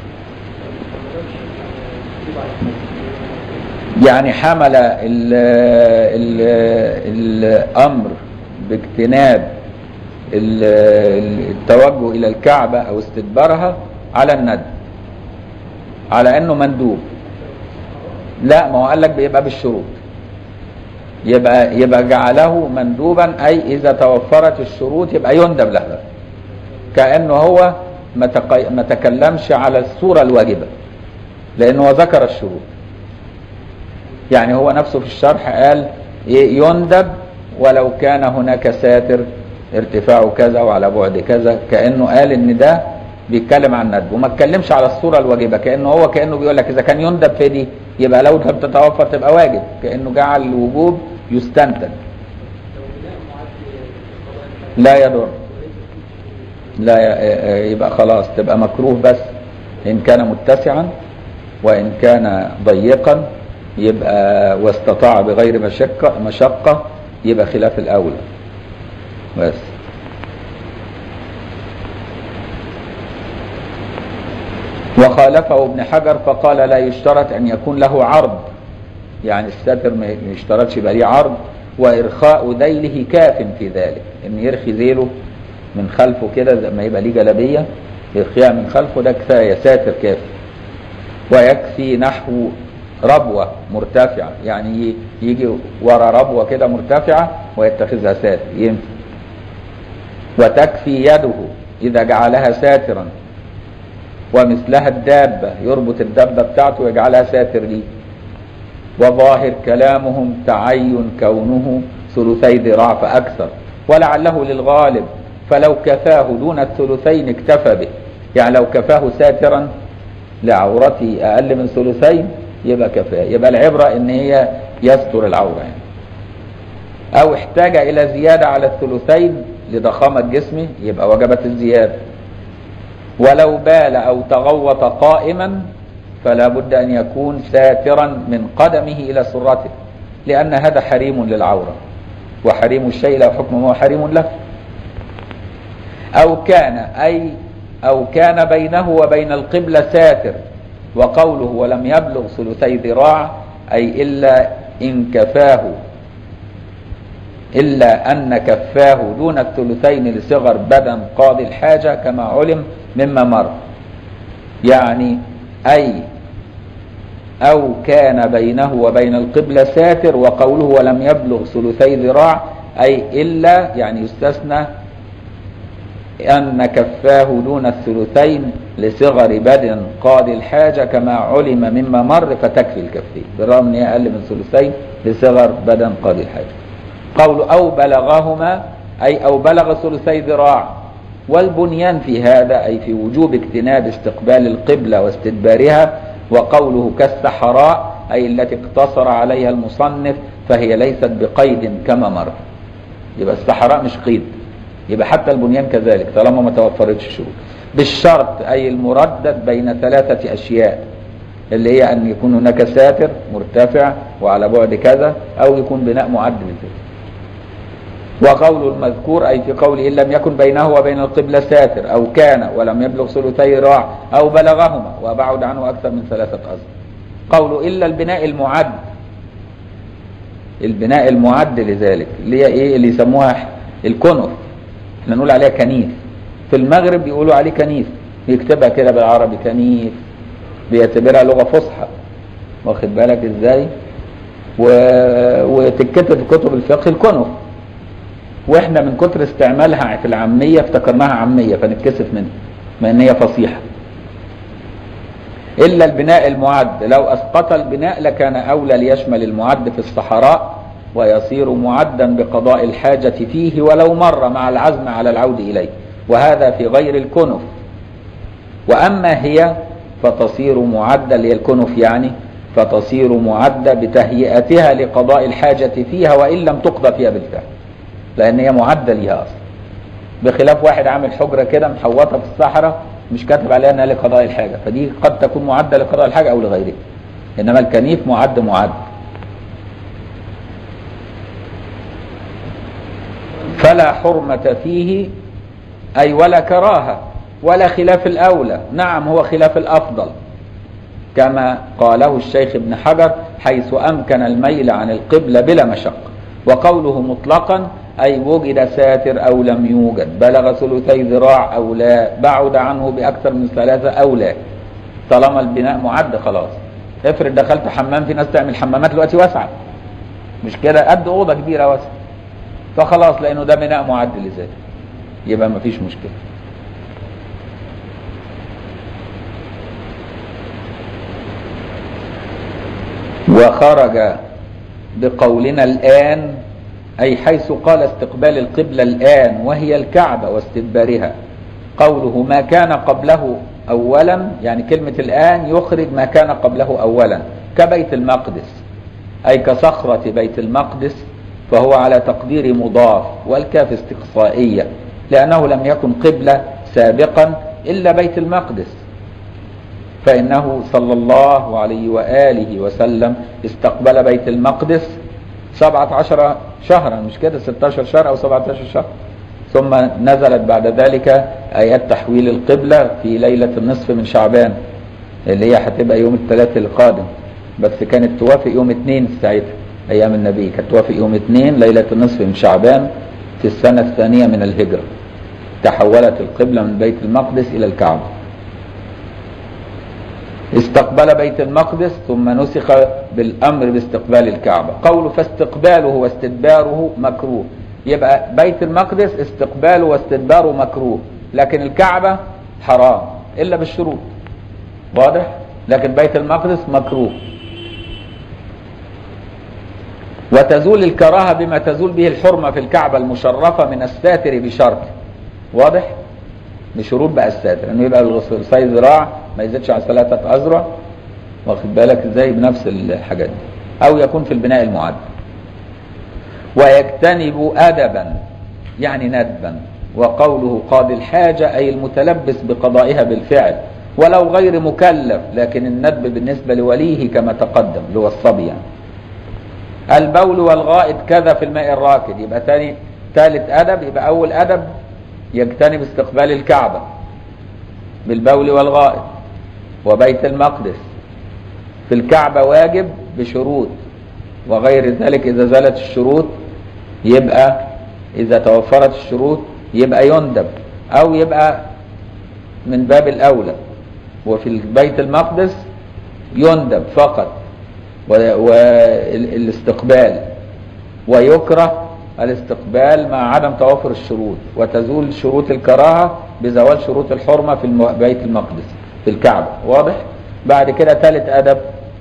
يعني حمل ال ال الامر باجتناب التوجه الى الكعبه او استدبارها على الندب، على انه مندوب. لا، ما هو قال لك بيبقى بالشروط، يبقى يبقى جعله مندوبا، اي اذا توفرت الشروط يبقى يندب لها، كانه هو ما تق... ما تكلمش على الصوره الواجبه، لانه ذكر الشروط. يعني هو نفسه في الشرح قال يندب ولو كان هناك ساتر ارتفاعه كذا وعلى بعد كذا، كانه قال ان ده بيتكلم عن الندب، وما اتكلمش على الصوره الواجبه، كانه هو كانه بيقول لك اذا كان يندب في دي يبقى لو لم تتوفر تبقى واجب، كانه جعل الوجوب يستنتج. لا يضر، لا يبقى خلاص تبقى مكروه بس ان كان متسعا، وان كان ضيقا يبقى واستطاع بغير مشقة مشقة يبقى خلاف الاولى بس. وخالفه ابن حجر فقال لا يشترط أن يكون له عرض، يعني الساتر ما يشترطش يبقى ليه عرض، وإرخاء ذيله كاف في ذلك، إن يرخي ذيله من خلفه كده زي ما يبقى ليه جلابية يرخيها من خلفه، ده كفاية ساتر كاف. ويكفي نحو ربوة مرتفعة، يعني يجي ورا ربوة كده مرتفعة ويتخذها ساتر ينفع. وتكفي يده إذا جعلها ساترا، ومثلها الدابة يربط الدابة بتاعته ويجعلها ساتر ليه. وظاهر كلامهم تعين كونه ثلثي ذراع فأكثر، ولعله للغالب، فلو كفاه دون الثلثين اكتفى به، يعني لو كفاه ساترا لعورته أقل من ثلثين يبقى كفاه، يبقى العبرة إن هي يستر العورة يعني. أو احتاج إلى زيادة على الثلثين لضخامة جسمه يبقى وجبت الزيادة. ولو بال أو تغوط قائما فلا بد أن يكون ساترا من قدمه إلى سرته، لأن هذا حريم للعورة، وحريم الشيء له حكم هو حريم له. أو كان أي أو كان بينه وبين القبلة ساتر، وقوله ولم يبلغ ثلثي ذراع أي إلا إن كفاه إلا أن كفاه دون الثلثين لصغر بدن قاضي الحاجة كما علم مما مر، يعني أي أو كان بينه وبين القبلة ساتر، وقوله ولم يبلغ ثلثي ذراع أي إلا يعني يستثنى أن كفاه دون الثلثين لصغر بدن قاضي الحاجة كما علم مما مر فتكفي الكفين، بالرغم أن هي أقل من ثلثين لصغر بدن قاضي الحاجة. قول أو بلغهما أي أو بلغ ثلثي ذراع، والبنيان في هذا أي في وجوب اجتناب استقبال القبلة واستدبارها. وقوله كالسحراء أي التي اقتصر عليها المصنف فهي ليست بقيد كما مر، يبقى السحراء مش قيد، يبقى حتى البنيان كذلك طالما ما توفرتش شروط. بالشرط أي المردد بين ثلاثة أشياء، اللي هي أن يكون هناك ساتر مرتفع وعلى بعد كذا، أو يكون بناء معد لذلك. وقول المذكور أي في قوله إن لم يكن بينه وبين القبلة ساتر، أو كان ولم يبلغ ثلثي ذراع، أو بلغهما وبعد عنه أكثر من ثلاثة أصل. قوله إلا البناء المعد، البناء المعد لذلك اللي هي إيه اللي يسموها الكنف، احنا نقول عليها كنيف، في المغرب بيقولوا عليه كنيف، يكتبها كده بالعربي كنيف، بيعتبرها لغة فصحى، واخد بالك ازاي؟ و... وتتكتب في كتب الفقه الكنف، واحنا من كتر استعمالها في العامية افتكرناها عامية فنتكسف منها ما ان هي فصيحة. إلا البناء المعد، لو أسقط البناء لكان أولى ليشمل المعد في الصحراء، ويصير معدا بقضاء الحاجة فيه ولو مر مع العزم على العود إليه، وهذا في غير الكنف. وأما هي فتصير معدة، اللي هي الكنف يعني، فتصير معدة بتهيئتها لقضاء الحاجة فيها وإن لم تقضى فيها بالفعل، لأن هي معدة ليها أصلا، بخلاف واحد عامل حجرة كده محوطة في الصحراء مش كاتب عليها أنها لقضاء الحاجة، فدي قد تكون معدة لقضاء الحاجة أو لغيره، إنما الكنيف معد معد. فلا حرمة فيه أي ولا كراهة ولا خلاف الأولى، نعم هو خلاف الأفضل كما قاله الشيخ ابن حجر حيث أمكن الميل عن القبلة بلا مشقة. وقوله مطلقا أي وجد ساتر أو لم يوجد، بلغ ثلثي ذراع أو لا، بعد عنه بأكثر من ثلاثة أو لا، طالما البناء معد خلاص. افرض دخلت حمام، في ناس تعمل حمامات دلوقتي واسعة مش كده، قد أوضة كبيرة واسعة، فخلاص لأنه ده بناء معد لذلك يبقى مفيش مشكلة. وخرج بقولنا الآن أي حيث قال استقبال القبلة الآن وهي الكعبة واستدبارها، قوله ما كان قبله أولا، يعني كلمة الآن يخرج ما كان قبله أولا، كبيت المقدس أي كصخرة بيت المقدس، فهو على تقدير مضاف، والكاف استقصائية لأنه لم يكن قبلة سابقا إلا بيت المقدس، فإنه صلى الله عليه وآله وسلم استقبل بيت المقدس سبعة عشر شهرا، مش كده، ستة عشر شهر أو سبعة عشر شهر، ثم نزلت بعد ذلك آيات تحويل القبلة في ليلة النصف من شعبان اللي هي هتبقى يوم الثلاث القادم، بس كانت توافق يوم اثنين ساعتها ايام النبي، كانت توافق يوم اثنين ليلة النصف من شعبان في السنة الثانية من الهجرة. تحولت القبلة من بيت المقدس الى الكعبة. استقبل بيت المقدس ثم نسخ بالامر باستقبال الكعبة. قوله فاستقباله واستدباره مكروه، يبقى بيت المقدس استقباله واستدباره مكروه، لكن الكعبة حرام الا بالشروط، واضح؟ لكن بيت المقدس مكروه. وتزول الكراهة بما تزول به الحرمة في الكعبة المشرفة من الساتر بشرط، واضح؟ بشروط بقى الساتر انه يبقى الغصاصي ذراع ما يزيدش على ثلاثة أذرع، واخد بالك ازاي؟ بنفس الحاجات دي، او يكون في البناء المعد. ويجتنب أدبا يعني ندبا، وقوله قاضي الحاجة أي المتلبس بقضائها بالفعل ولو غير مكلف، لكن الندب بالنسبة لوليه كما تقدم اللي هو الصبي يعني. البول والغائط كذا في الماء الراكد، يبقى تاني ثالث أدب. يبقى أول أدب يجتنب استقبال الكعبة بالبول والغائط وبيت المقدس. في الكعبة واجب بشروط، وغير ذلك إذا زالت الشروط يبقى إذا توفرت الشروط يبقى يندب أو يبقى من باب الأولى. وفي بيت المقدس يندب فقط والاستقبال، ويكره الاستقبال مع عدم توافر الشروط، وتزول شروط الكراهة بزوال شروط الحرمة في بيت المقدس في الكعبة، واضح؟ بعد كده ثالث أدب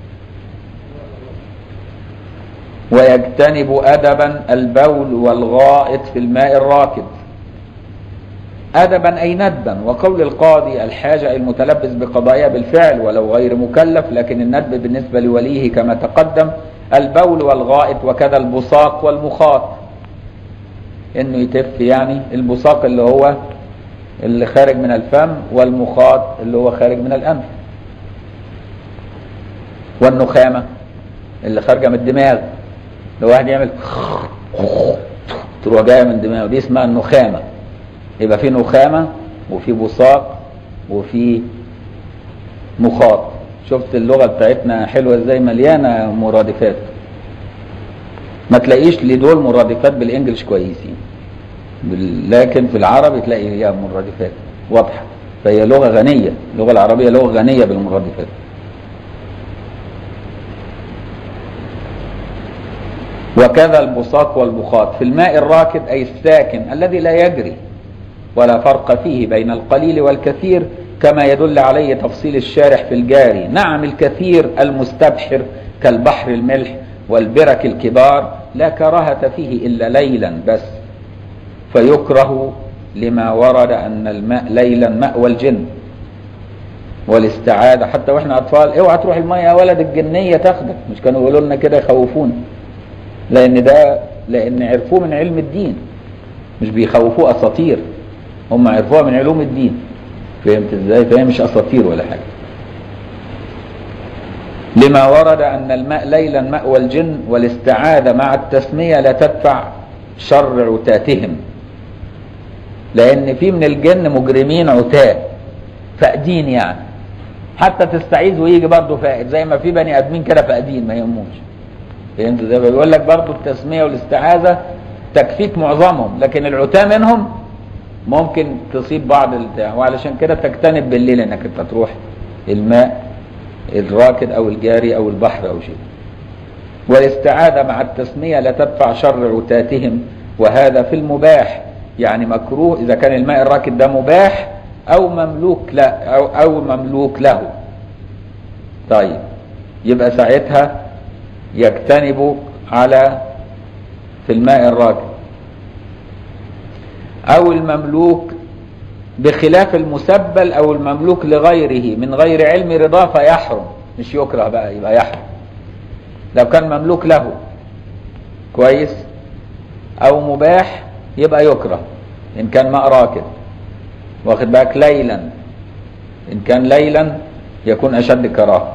ويجتنب أدبا البول والغائط في الماء الراكد. أدبا أي ندبا، وقول القاضي الحاجة المتلبس بقضائها بالفعل ولو غير مكلف، لكن الندب بالنسبة لوليه كما تقدم. البول والغائط وكذا البصاق والمخاط، انه يتف يعني البصاق اللي هو اللي خارج من الفم، والمخاط اللي هو خارج من الأنف، والنخامة اللي خارجة من الدماغ. لو واحد يعمل تروح جاية من دماغه، دي اسمها النخامة. يبقى في نخامة وفي بصاق وفي مخاط. شفت اللغة بتاعتنا حلوة ازاي، مليانة مرادفات، ما تلاقيش لدول مرادفات بالانجلش كويسين، لكن في العربي تلاقي هي مرادفات واضحة. فهي لغة غنية، اللغة العربية لغة غنية بالمرادفات. وكذا البصاق والبخاط في الماء الراكد أي الساكن الذي لا يجري، ولا فرق فيه بين القليل والكثير كما يدل عليه تفصيل الشارح في الجاري. نعم الكثير المستبحر كالبحر الملح والبرك الكبار لا كراهة فيه إلا ليلا بس، فيكره لما ورد أن الماء ليلا مأوى الجن والاستعاذة. حتى واحنا أطفال اوعى تروح الماء يا ولد الجنية تاخدك، مش كانوا يقولوا لنا كده يخوفونا؟ لأن ده لأن عرفوه من علم الدين، مش بيخوفوه أساطير، هم عرفوها من علوم الدين. فهمت ازاي؟ فهي مش أساطير ولا حاجة. لما ورد أن الماء ليلا مأوى الجن والاستعاذة مع التسمية لا تدفع شر عتاتهم، لأن في من الجن مجرمين عتاة فأدين، يعني حتى تستعيذ ويجي برضه فائد، زي ما في بني آدمين كده فأدين ما يهموش. فهمت ازاي؟ بيقول لك برضه التسمية والاستعاذة تكفيك معظمهم، لكن العتاة منهم ممكن تصيب بعض البتاع، وعلشان كده تجتنب بالليل انك انت تروح الماء الراكد او الجاري او البحر او شيء. والاستعاذة مع التسمية لا تدفع شر عتاتهم، وهذا في المباح، يعني مكروه اذا كان الماء الراكد ده مباح او مملوك لا او او مملوك له. طيب يبقى ساعتها يجتنب على في الماء الراكد او المملوك، بخلاف المسبل او المملوك لغيره من غير علم رضاه فيحرم، مش يكره بقى، يبقى يحرم. لو كان مملوك له كويس او مباح يبقى يكره ان كان ماء راكد، واخد بالك؟ ليلا ان كان ليلا يكون اشد كراهه.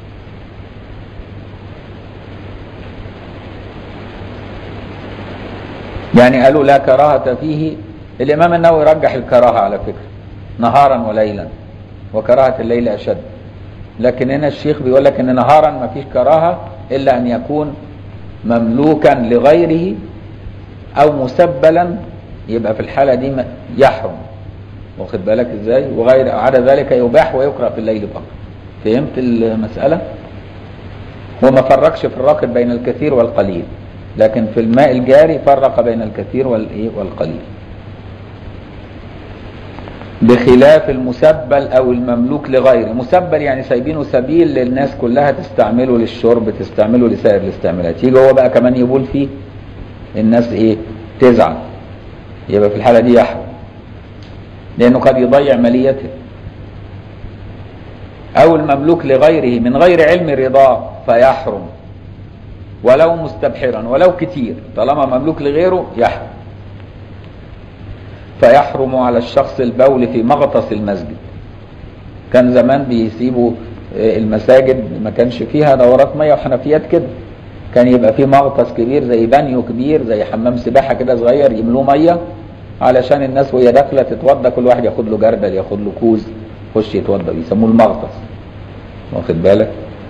يعني قالوا لا كراهة فيه. الإمام النووي رجح الكراهة على فكرة نهارا وليلا، وكراهة الليل أشد. لكن هنا الشيخ بيقول لك ان نهارا ما فيش كراهه الا ان يكون مملوكا لغيره او مسبلا، يبقى في الحاله دي يحرم، واخد بالك ازاي؟ وغير عدا ذلك يباح ويكره في الليل فقط. فهمت المساله؟ هو ما فرقش في الراكد بين الكثير والقليل، لكن في الماء الجاري فرق بين الكثير والايه والقليل، بخلاف المسبل او المملوك لغيره. مسبل يعني سايبينه سبيل للناس كلها تستعمله للشرب، تستعمله لسائر الاستعمالات، يجي هو بقى كمان يبول فيه، الناس ايه تزعل، يبقى في الحاله دي يحرم لانه قد يضيع ماليته. او المملوك لغيره من غير علم رضاه فيحرم ولو مستبحرا ولو كتير، طالما مملوك لغيره يحرم. فيحرم على الشخص البول في مغطس المسجد. كان زمان بيسيبوا المساجد ما كانش فيها دورات ميه وحنفيات كده، كان يبقى فيه مغطس كبير زي بانيو كبير زي حمام سباحه كده صغير يملوه ميه علشان الناس وهي داخله تتوضا كل واحد ياخد له جردل ياخد له كوز يخش يتوضا، بيسموه المغطس، واخد بالك؟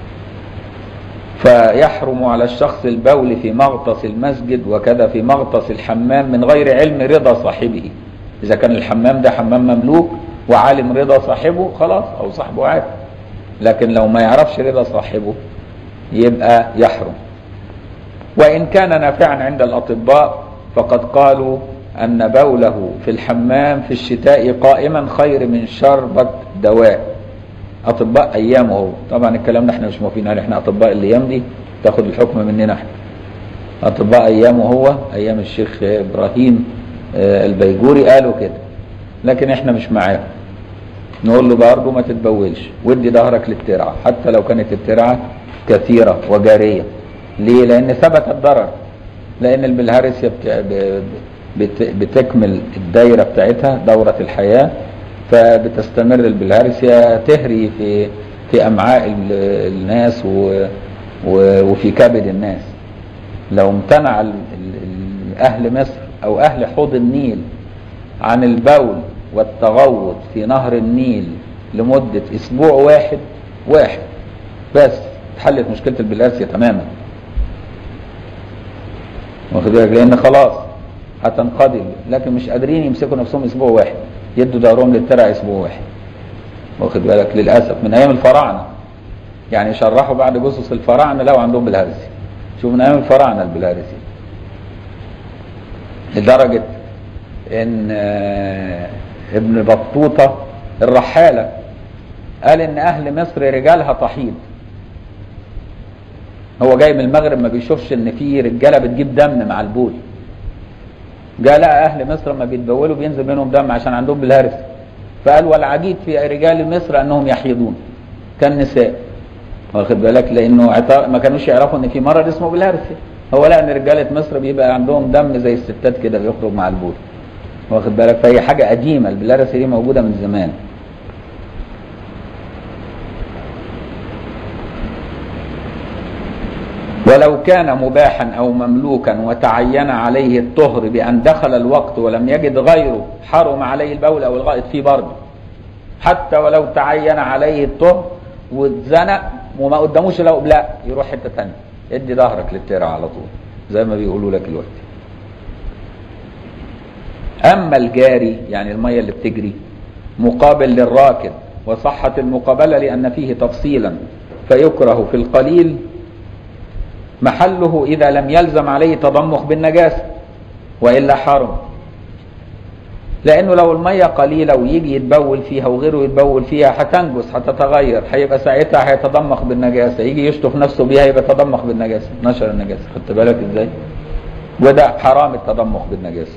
فيحرم على الشخص البول في مغطس المسجد وكذا في مغطس الحمام من غير علم رضا صاحبه. إذا كان الحمام ده حمام مملوك وعالم رضا صاحبه خلاص، أو صاحبه عادي، لكن لو ما يعرفش رضا صاحبه يبقى يحرم. وإن كان نافعا عند الأطباء فقد قالوا أن بوله في الحمام في الشتاء قائما خير من شربة دواء. أطباء أيامه هو، طبعا الكلام ده احنا مش موافقين عليه، احنا أطباء الأيام دي تاخد الحكم مننا احنا. أطباء أيامه هو أيام الشيخ إبراهيم البيجوري قالوا كده، لكن احنا مش معاهم، نقول له برضه ما تتبولش ودي ظهرك للترعه حتى لو كانت الترعه كثيره وجاريه. ليه؟ لان ثبت الضرر، لان البلهارسيا بتكمل الدايره بتاعتها دوره الحياه، فبتستمر البلهارسيا تهري في في امعاء الناس وفي كبد الناس. لو امتنع اهل مصر او اهل حوض النيل عن البول والتغوط في نهر النيل لمدة اسبوع واحد واحد بس اتحلت مشكلة البلهارسيا تماما، واخد بالك؟ لان خلاص هتنقضي، لكن مش قادرين يمسكوا نفسهم اسبوع واحد، يدوا دورهم للترع اسبوع واحد، واخد بالك؟ للاسف من ايام الفراعنة، يعني شرحوا بعد جثث الفراعنة لو عندهم بلهارسيا. شوف من ايام الفراعنة البلهارسيا، لدرجة ان ابن بطوطة الرحالة قال ان اهل مصر رجالها طحيد. هو جاي من المغرب ما بيشوفش ان في رجالة بتجيب دم مع البول، جاء لقى اهل مصر لما بيتبولوا بينزل منهم دم عشان عندهم بالهارسيا، فقال والعجيب في رجال مصر انهم يحيضون كالنساء، واخد بالك؟ لانه ما كانوش يعرفوا ان في مرض اسمه بالهارسيا. هو لقى ان رجاله مصر بيبقى عندهم دم زي الستات كده بيخرج مع البول، واخد بالك؟ فهي حاجه قديمه، البلهارسيا دي موجوده من زمان. ولو كان مباحا او مملوكا وتعين عليه الطهر بان دخل الوقت ولم يجد غيره حرم عليه البول او الغائط فيه برضه، حتى ولو تعين عليه الطهر واتزنق وما قداموش لو لا يروح حته ثانيه، ادي ظهرك للترعه على طول زي ما بيقولوا لك دلوقتي. اما الجاري يعني الميه اللي بتجري مقابل للراكد، وصحت المقابله لان فيه تفصيلا، فيكره في القليل محله اذا لم يلزم عليه تضمخ بالنجاسه والا حرم. لانه لو الميه قليله ويجي يتبول فيها وغيره يتبول فيها هتنجس هتتغير، هيبقى ساعتها هيتضمخ بالنجاسه، يجي يشطف نفسه بيها يبقى تضمخ بالنجاسه، نشر النجاسه. خدت بالك ازاي؟ وده حرام التضمخ بالنجاسه.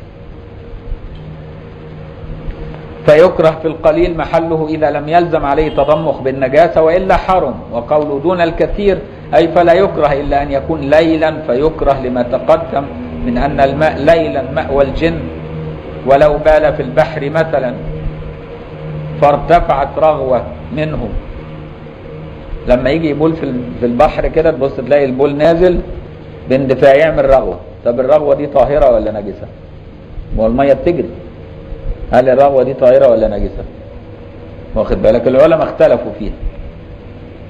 فيكره في القليل محله اذا لم يلزم عليه تضمخ بالنجاسه والا حرم. وقوله دون الكثير اي فلا يكره الا ان يكون ليلا، فيكره لما تقدم من ان الماء ليلا مأوى الجن، ولو بال في البحر مثلا فارتفعت رغوة منه، لما يجي يبول في البحر كده تبص تلاقي البول نازل باندفاع يعمل رغوة. طب الرغوة دي طاهرة ولا نجسة؟ ما هو المية بتجري، هل الرغوة دي طاهرة ولا نجسة؟ واخد بالك؟ العلماء اختلفوا فيها.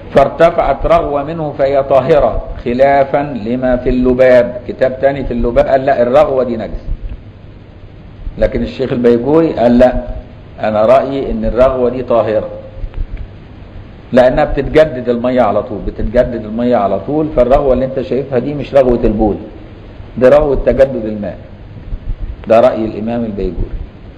فارتفعت رغوة منه فهي طاهرة، خلافا لما في اللباب. كتاب تاني في اللباب قال لا الرغوة دي نجس، لكن الشيخ البيجوري قال لا، انا رأيي ان الرغوة دي طاهرة لانها بتتجدد المية على طول، بتتجدد المية على طول. فالرغوة اللي انت شايفها دي مش رغوة البول، ده رغوة تجدد الماء. ده رأي الامام البيجوري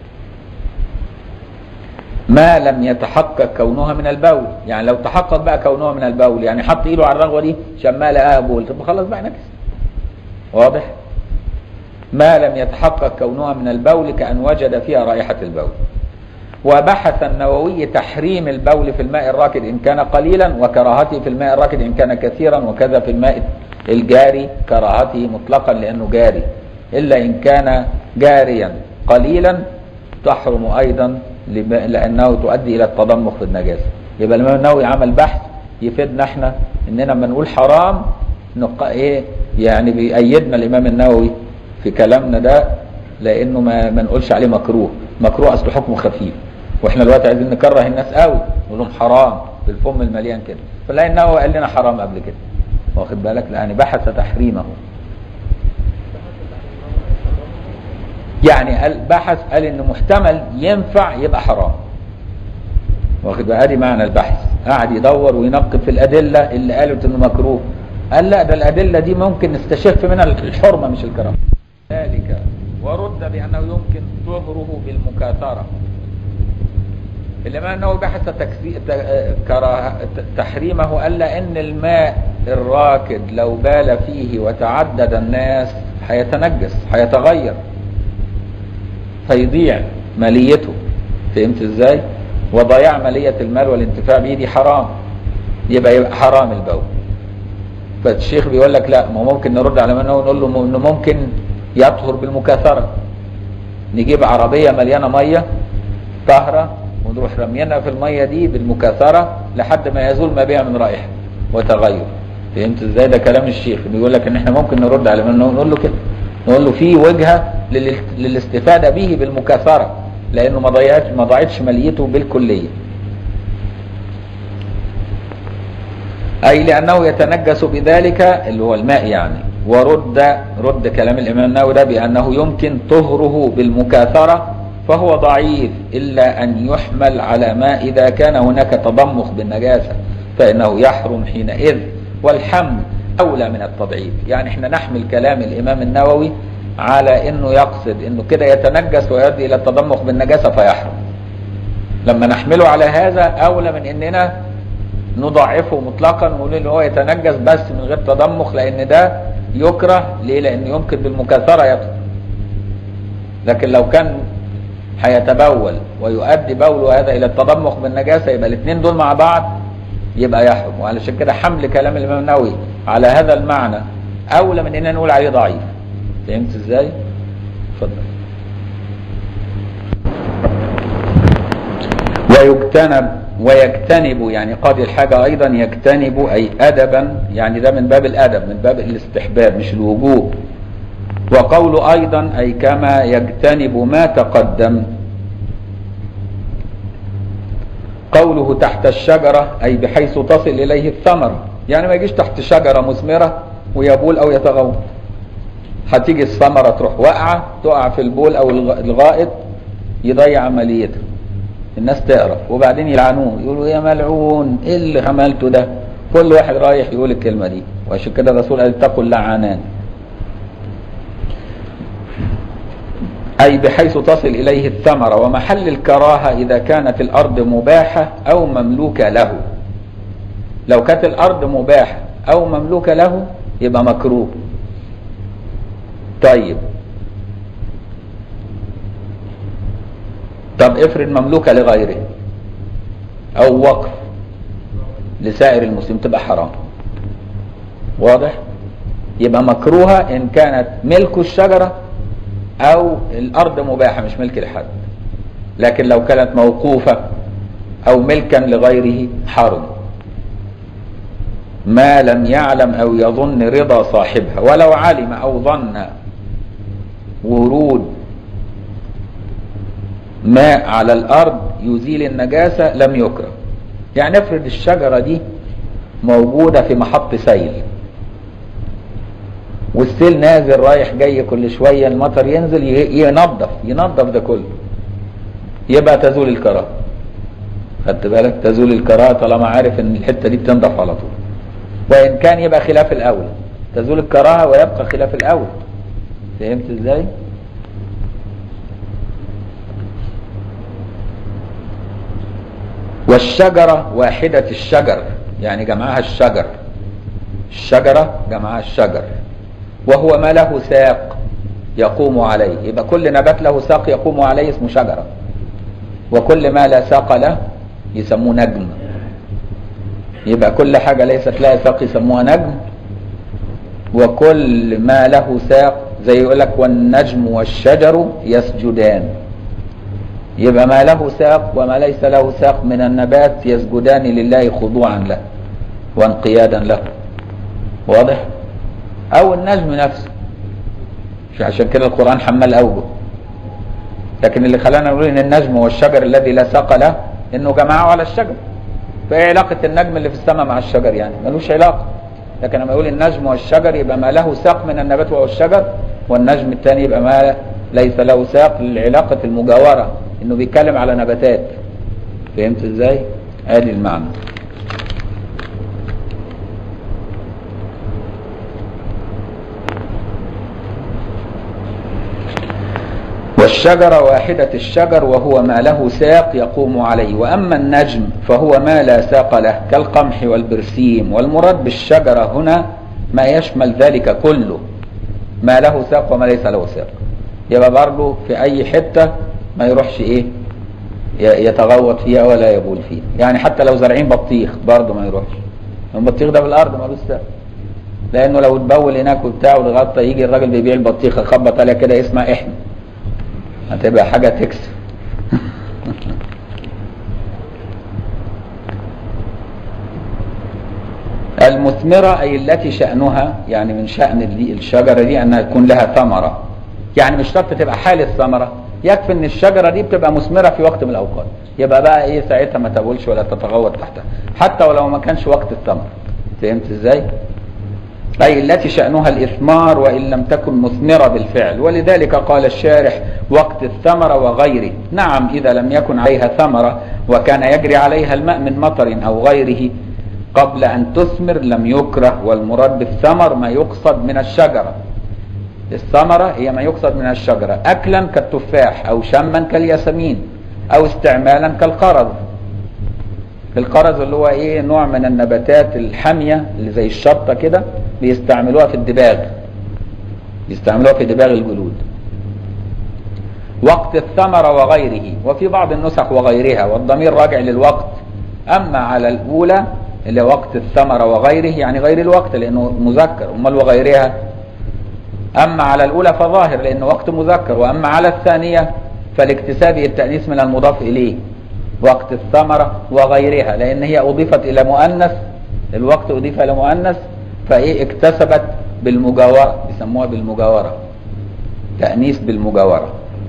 ما لم يتحقق كونها من البول. يعني لو تحقق بقى كونها من البول، يعني حط ايده على الرغوة دي شمال لقاها بول، طب خلاص بقى نجس. واضح؟ ما لم يتحقق كونها من البول كأن وجد فيها رائحة البول. وبحث النووي تحريم البول في الماء الراكد إن كان قليلا، وكراهته في الماء الراكد إن كان كثيرا، وكذا في الماء الجاري كراهته مطلقا لأنه جاري، إلا إن كان جاريا قليلا تحرم أيضا لأنه تؤدي إلى التضمخ في النجاسة. يبقى الإمام النووي عمل بحث يفيدنا احنا إننا لما نقول حرام نق... إيه يعني بيأيدنا الإمام النووي في كلامنا ده، لأنه ما, ما نقولش عليه مكروه. مكروه أصله حكمه خفيف، واحنا دلوقتي عايزين نكره الناس قوي نقول لهم حرام بالفم المليان كده، فلا انه قال لنا حرام قبل كده، واخد بالك؟ يعني بحث تحريمه، يعني قال بحث قال ان محتمل ينفع يبقى حرام، واخد بالك؟ ادي معنى البحث، قاعد يدور وينقب في الادله اللي قالت انه مكروه، قال لا ده الادله دي ممكن نستشف منها الحرمه مش الكراهه. ذلك ورد بانه يمكن طهره بالمكاثره. الإمام النووي بحث تحريمه، قال لأن الماء الراكد لو بال فيه وتعدد الناس هيتنجس، هيتغير، فيضيع ماليته. فهمت ازاي؟ وضياع مالية المال والانتفاع به دي حرام، يبقى يبقى حرام البول. فالشيخ بيقول لك لا، ما ممكن نرد على الإمام النووي نقول له انه ممكن يطهر بالمكاثرة. نجيب عربية مليانة مية طاهرة ونروح رمينا في المية دي بالمكاثرة لحد ما يزول ما بها من رائحة وتغير. فهمت ازاي؟ ده كلام الشيخ بيقول لك ان احنا ممكن نرد على منه نقول له كده، نقول له في وجهة للاستفادة به بالمكاثرة، لانه ما ضيعتش ما ضاعتش ماليته بالكلية، اي لانه يتنجس بذلك اللي هو الماء يعني. ورد رد كلام الامام النووي ده بانه يمكن طهره بالمكاثرة فهو ضعيف، إلا أن يحمل على ما إذا كان هناك تضمخ بالنجاسة فإنه يحرم حينئذ، والحمل أولى من التضعيف. يعني احنا نحمل كلام الإمام النووي على أنه يقصد أنه كده يتنجس ويؤدي إلى التضمخ بالنجاسة فيحرم. لما نحمله على هذا أولى من أننا نضعفه مطلقا ونقول أنه هو يتنجس بس من غير تضمخ، لأن ده يكره. ليه؟ لأنه يمكن بالمكاثرة يطهر، لكن لو كان هيتبول ويؤدي بوله هذا الى التضمخ بالنجاسه يبقى الاثنين دول مع بعض يبقى يحرم. وعلشان كده حمل كلام الامام النووي على هذا المعنى اولى من اننا نقول عليه ضعيف. فهمت ازاي؟ اتفضل. ويجتنب ويجتنب يعني قاضي الحاجه ايضا يجتنب اي ادبا، يعني ده من باب الادب، من باب الاستحباب مش الوجوب. وقوله أيضا أي كما يجتنب ما تقدم. قوله تحت الشجرة أي بحيث تصل إليه الثمرة، يعني ما يجيش تحت شجرة مثمرة ويبول أو يتغوط، هتيجي الثمرة تروح واقعة تقع في البول أو الغائط يضيع عمليتها، الناس تقرف وبعدين يلعنوه يقولوا يا ملعون إيه اللي عملته ده. كل واحد رايح يقول الكلمة دي، وعشان كده الرسول قال اتقوا اللعانان، أي بحيث تصل إليه الثمرة. ومحل الكراهة إذا كانت الأرض مباحة أو مملوكة له. لو كانت الأرض مباحة أو مملوكة له يبقى مكروه. طيب طب افرض مملوكة لغيره أو وقف لسائر المسلمين تبقى حرام. واضح؟ يبقى مكروهة إن كانت ملك الشجرة أو الأرض مباحة مش ملك لحد، لكن لو كانت موقوفة أو ملكا لغيره حرم ما لم يعلم أو يظن رضا صاحبها. ولو علم أو ظن ورود ماء على الأرض يزيل النجاسة لم يكره. يعني افرض الشجرة دي موجودة في محط سيل، والسيل نازل رايح جاي كل شوية المطر ينزل ينظف ينظف ده كله، يبقى تزول الكراهة. خدت بالك؟ تزول الكراهة طالما عارف ان الحتة دي بتنضف على طول، وان كان يبقى خلاف الاول، تزول الكراهة ويبقى خلاف الاول. فهمت ازاي؟ والشجرة واحدة الشجر، يعني جمعها الشجر، الشجرة جمعها الشجر، وهو ما له ساق يقوم عليه، يبقى كل نبات له ساق يقوم عليه اسمه شجرة، وكل ما لا ساق له يسموه نجم. يبقى كل حاجة ليست لها ساق يسموها نجم، وكل ما له ساق زي يقول لك والنجم والشجر يسجدان، يبقى ما له ساق وما ليس له ساق من النبات يسجدان لله خضوعا له وانقيادا له. واضح؟ او النجم نفسه، عشان كده القرآن حمل اوجه. لكن اللي خلانا نقول ان النجم والشجر الذي لا ساق له انه جمعه على الشجر، فايه علاقة النجم اللي في السماء مع الشجر؟ يعني ملوش علاقة. لكن لما يقول النجم والشجر يبقى ما له ساق من النبات وهو الشجر، والنجم الثاني يبقى ما ليس له ساق لعلاقة المجاورة، انه بيتكلم على نباتات. فهمت ازاي؟ ادي المعنى. والشجرة واحدة الشجر وهو ما له ساق يقوم عليه. وأما النجم فهو ما لا ساق له كالقمح والبرسيم، والمراد بالشجرة هنا ما يشمل ذلك كله، ما له ساق وما ليس له ساق. يبقى برضه في أي حتة ما يروحش إيه يتغوط فيها ولا يبول فيها. يعني حتى لو زارعين بطيخ برضه ما يروحش، البطيخ ده بالأرض مالوش ساق، لأنه لو اتبول هناك وبتاع والغطا يجي الراجل بيبيع البطيخ يخبط عليها كده اسمها إحنا، هتبقى حاجة تكسب. المثمرة أي التي شأنها، يعني من شأن الشجرة دي أنها يكون لها ثمرة، يعني مش شرط تبقى حال الثمرة، يكفي أن الشجرة دي بتبقى مثمرة في وقت من الأوقات، يبقى بقى إيه ساعتها ما تبولش ولا تتغوط تحتها، حتى ولو ما كانش وقت الثمر. فهمت إزاي؟ أي التي شأنها الإثمار وإن لم تكن مثمرة بالفعل. ولذلك قال الشارح وقت الثمرة وغيره. نعم إذا لم يكن عليها ثمرة وكان يجري عليها الماء من مطر أو غيره قبل أن تثمر لم يكره. والمراد بالثمر ما يقصد من الشجرة، الثمرة هي ما يقصد من الشجرة، أكلا كالتفاح أو شما كالياسمين أو استعمالا كالقرض. القرز اللي هو ايه نوع من النباتات الحامية اللي زي الشطة كده، بيستعملوها في الدباغ، بيستعملوها في دباغ الجلود. وقت الثمرة وغيره، وفي بعض النسخ وغيرها، والضمير راجع للوقت. اما على الاولى اللي وقت الثمرة وغيره يعني غير الوقت لانه مذكر، امال وغيرها. اما على الاولى فظاهر لانه وقت مذكر، واما على الثانية فالاكتساب التأنيث من المضاف اليه، وقت الثمرة وغيرها، لأن هي أضيفت إلى مؤنث، الوقت أضيف إلى مؤنث فإيه اكتسبت بالمجاورة، يسموها بالمجاورة، تأنيث بالمجاورة.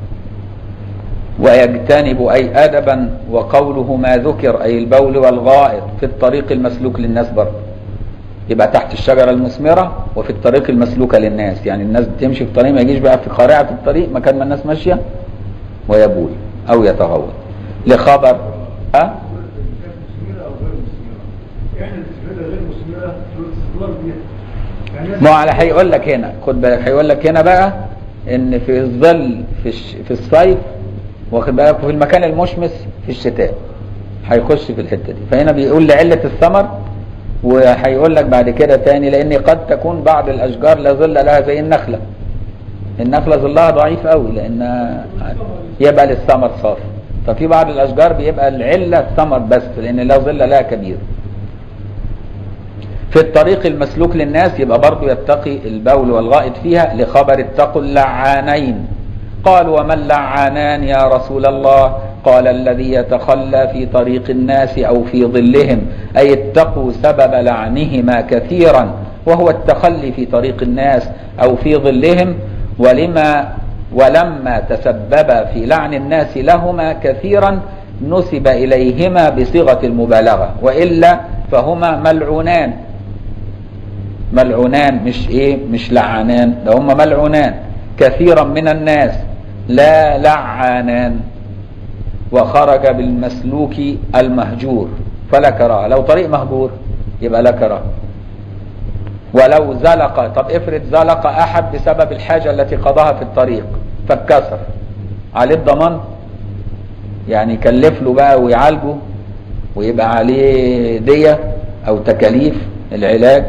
ويجتنب أي أدبا، وقوله ما ذكر أي البول والغائط في الطريق المسلوك للناس برضه، يبقى تحت الشجرة المثمرة وفي الطريق المسلوكة للناس، يعني الناس تمشي في طريق ما يجيش بقى في قارعة الطريق مكان ما الناس ماشية ويبول أو يتغوط. لخبر ها ما على هيقول لك هنا، خد بالك هيقول لك هنا بقى ان في الظل في في الصيف، واخد بالك، وفي المكان المشمس في الشتاء، هيخش في الحته دي. فهنا بيقول لعله الثمر، وهيقول لك بعد كده تاني لان قد تكون بعض الاشجار لا ظل لها زي النخله، النخله ظلها ضعيف قوي لان يبقى للثمر صافي، ففي بعض الاشجار بيبقى العله الثمر بس لان لا ظل لها كبير. في الطريق المسلوك للناس يبقى برضو يتقي البول والغائط فيها، لخبر اتقوا اللعانين. قال وما اللعانان يا رسول الله؟ قال الذي يتخلى في طريق الناس او في ظلهم، اي اتقوا سبب لعنهما كثيرا، وهو التخلي في طريق الناس او في ظلهم. ولما ولما تسبب في لعن الناس لهما كثيرا نسب إليهما بصيغة المبالغة، وإلا فهما ملعونان. ملعونان مش ايه مش لعانان، ده هما ملعونان كثيرا من الناس لا لعانان. وخرج بالمسلوك المهجور فلا كراهه. لو طريق مهجور يبقى لا كراهه. ولو زلق، طب افرض زلق احد بسبب الحاجه التي قضاها في الطريق فاتكسر، عليه الضمان؟ يعني يكلف له بقى ويعالجه ويبقى عليه دية او تكاليف العلاج.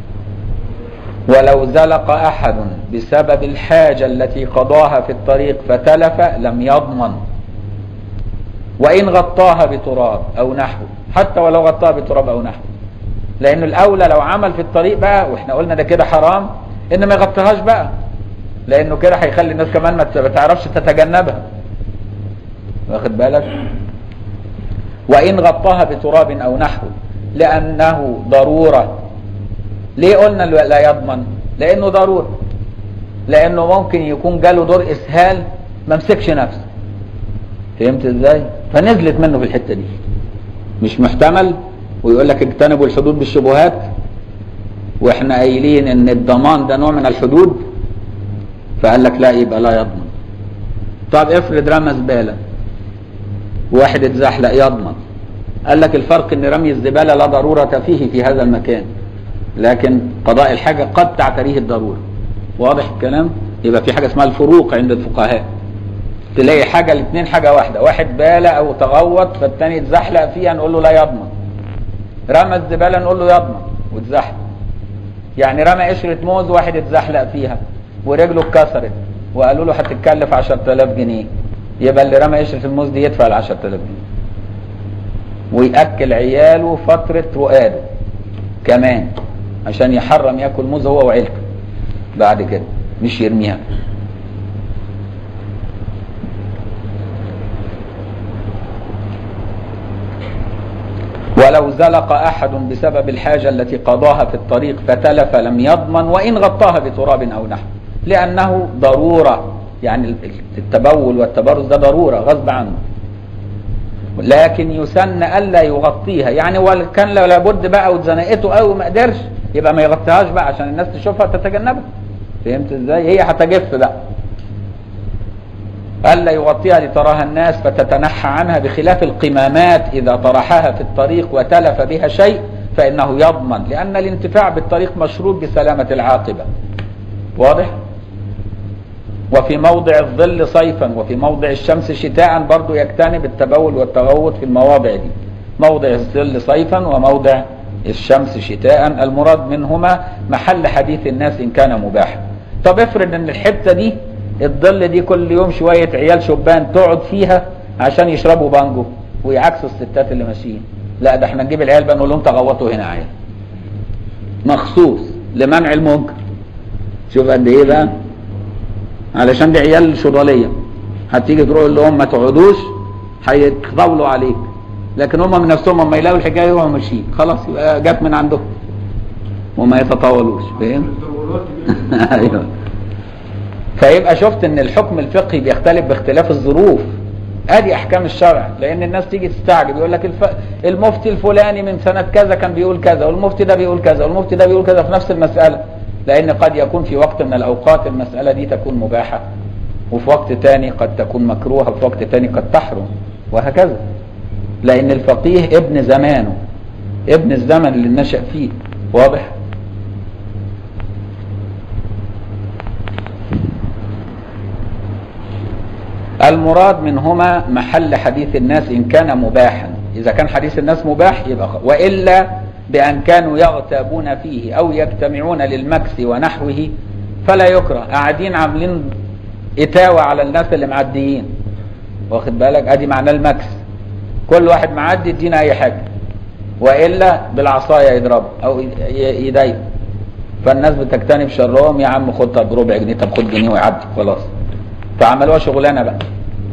ولو زلق احد بسبب الحاجة التي قضاها في الطريق فتلف لم يضمن، وان غطاها بتراب او نحوه، حتى ولو غطاها بتراب او نحوه. لان الاولى لو عمل في الطريق بقى، واحنا قلنا ده كده حرام، ان ما يغطيهاش بقى، لانه كده هيخلي الناس كمان ما تعرفش تتجنبها، واخد بالك؟ وان غطاها بتراب او نحوه لانه ضرورة. ليه قلنا لا يضمن؟ لانه ضرورة، لانه ممكن يكون جاله دور اسهال ما مسكش نفسه، فهمت ازاي؟ فنزلت منه في الحتة دي، مش محتمل. ويقول لك اجتنبوا الحدود بالشبهات، واحنا قايلين ان الضمان ده نوع من الحدود، فقال لك لا يبقى لا يضمن. طب افرض رمى زبالة واحد اتزحلق يضمن. قال لك الفرق ان رمي الزبالة لا ضرورة فيه في هذا المكان، لكن قضاء الحاجة قد تعتريه الضرورة. واضح الكلام؟ يبقى في حاجة اسمها الفروق عند الفقهاء. تلاقي حاجة الاثنين حاجة واحدة، واحد بالة او تغوط فالتاني اتزحلق فيها نقول له لا يضمن. رمى الزبالة نقول له يضمن واتزحلق. يعني رمى قشرة موز واحد اتزحلق فيها ورجله اتكسرت وقالوا له هتتكلف عشرة آلاف جنيه، يبقى اللي رمى قشرة الموز دي يدفع ال عشرة آلاف جنيه ويأكل عياله فترة رقاده كمان عشان يحرم ياكل موز هو وعيلته بعد كده، مش يرميها. ولو زلق أحد بسبب الحاجة التي قضاها في الطريق فتلف لم يضمن وإن غطاها بتراب أو نحو، لأنه ضرورة. يعني التبول والتبرز ده ضرورة غصب عنه، لكن يسن ألا يغطيها. يعني وكان لابد بقى واتزنقته أو ما قدرش يبقى ما يغطيهاش بقى عشان الناس تشوفها تتجنبها، فهمت ازاي؟ هي هتجف بقى. ألا يغطيها لتراها الناس فتتنحى عنها، بخلاف القمامات إذا طرحها في الطريق وتلف بها شيء فإنه يضمن، لأن الانتفاع بالطريق مشروط بسلامة العاقبة. واضح؟ وفي موضع الظل صيفا وفي موضع الشمس شتاء برضو يجتنب التبول والتغوط في المواضع دي. موضع الظل صيفا وموضع الشمس شتاء، المراد منهما محل حديث الناس إن كان مباحا. طب افرض ان الحتة دي الظل دي كل يوم شوية عيال شبان تقعد فيها عشان يشربوا بانجو ويعكسوا الستات اللي ماشيين، لا ده احنا نجيب العيال بقى نقول لهم تغوطوا هنا عيال مخصوص لمنع المنكر. شوف قد ايه بقى، علشان دي عيال شضاليه هتيجي تقول لهم ما تقعدوش هيتطاولوا عليك، لكن هم من نفسهم لما يلاقوا الحكايه يروحوا ماشيين خلاص، يبقى جت من عندهم وما يتطاولوش، فاهم؟ ايوه. فيبقى شفت ان الحكم الفقهي بيختلف باختلاف الظروف. ادي احكام الشرع، لان الناس تيجي تستعجب يقول لك الف... المفتي الفلاني من سنه كذا كان بيقول كذا، والمفتي ده بيقول كذا، والمفتي ده بيقول كذا في نفس المساله، لان قد يكون في وقت من الاوقات المساله دي تكون مباحه، وفي وقت تاني قد تكون مكروهه، وفي وقت تاني قد تحرم، وهكذا. لان الفقيه ابن زمانه، ابن الزمن اللي نشأ فيه. واضح؟ المراد منهما محل حديث الناس إن كان مباحا. إذا كان حديث الناس مباح يبقى خ... وإلا بأن كانوا يغتابون فيه أو يجتمعون للمكس ونحوه فلا يكره. قاعدين عاملين إتاوة على الناس اللي معديين، واخد بالك؟ أدي معنى المكس، كل واحد معدي يدينا أي حاجة، وإلا بالعصاية يضرب أو يضايق، فالناس بتجتنب شرهم. يا عم خد طب ربع جنيه، طب خد جنيه ويعدي خلاص، فعملوها شغلانه بقى.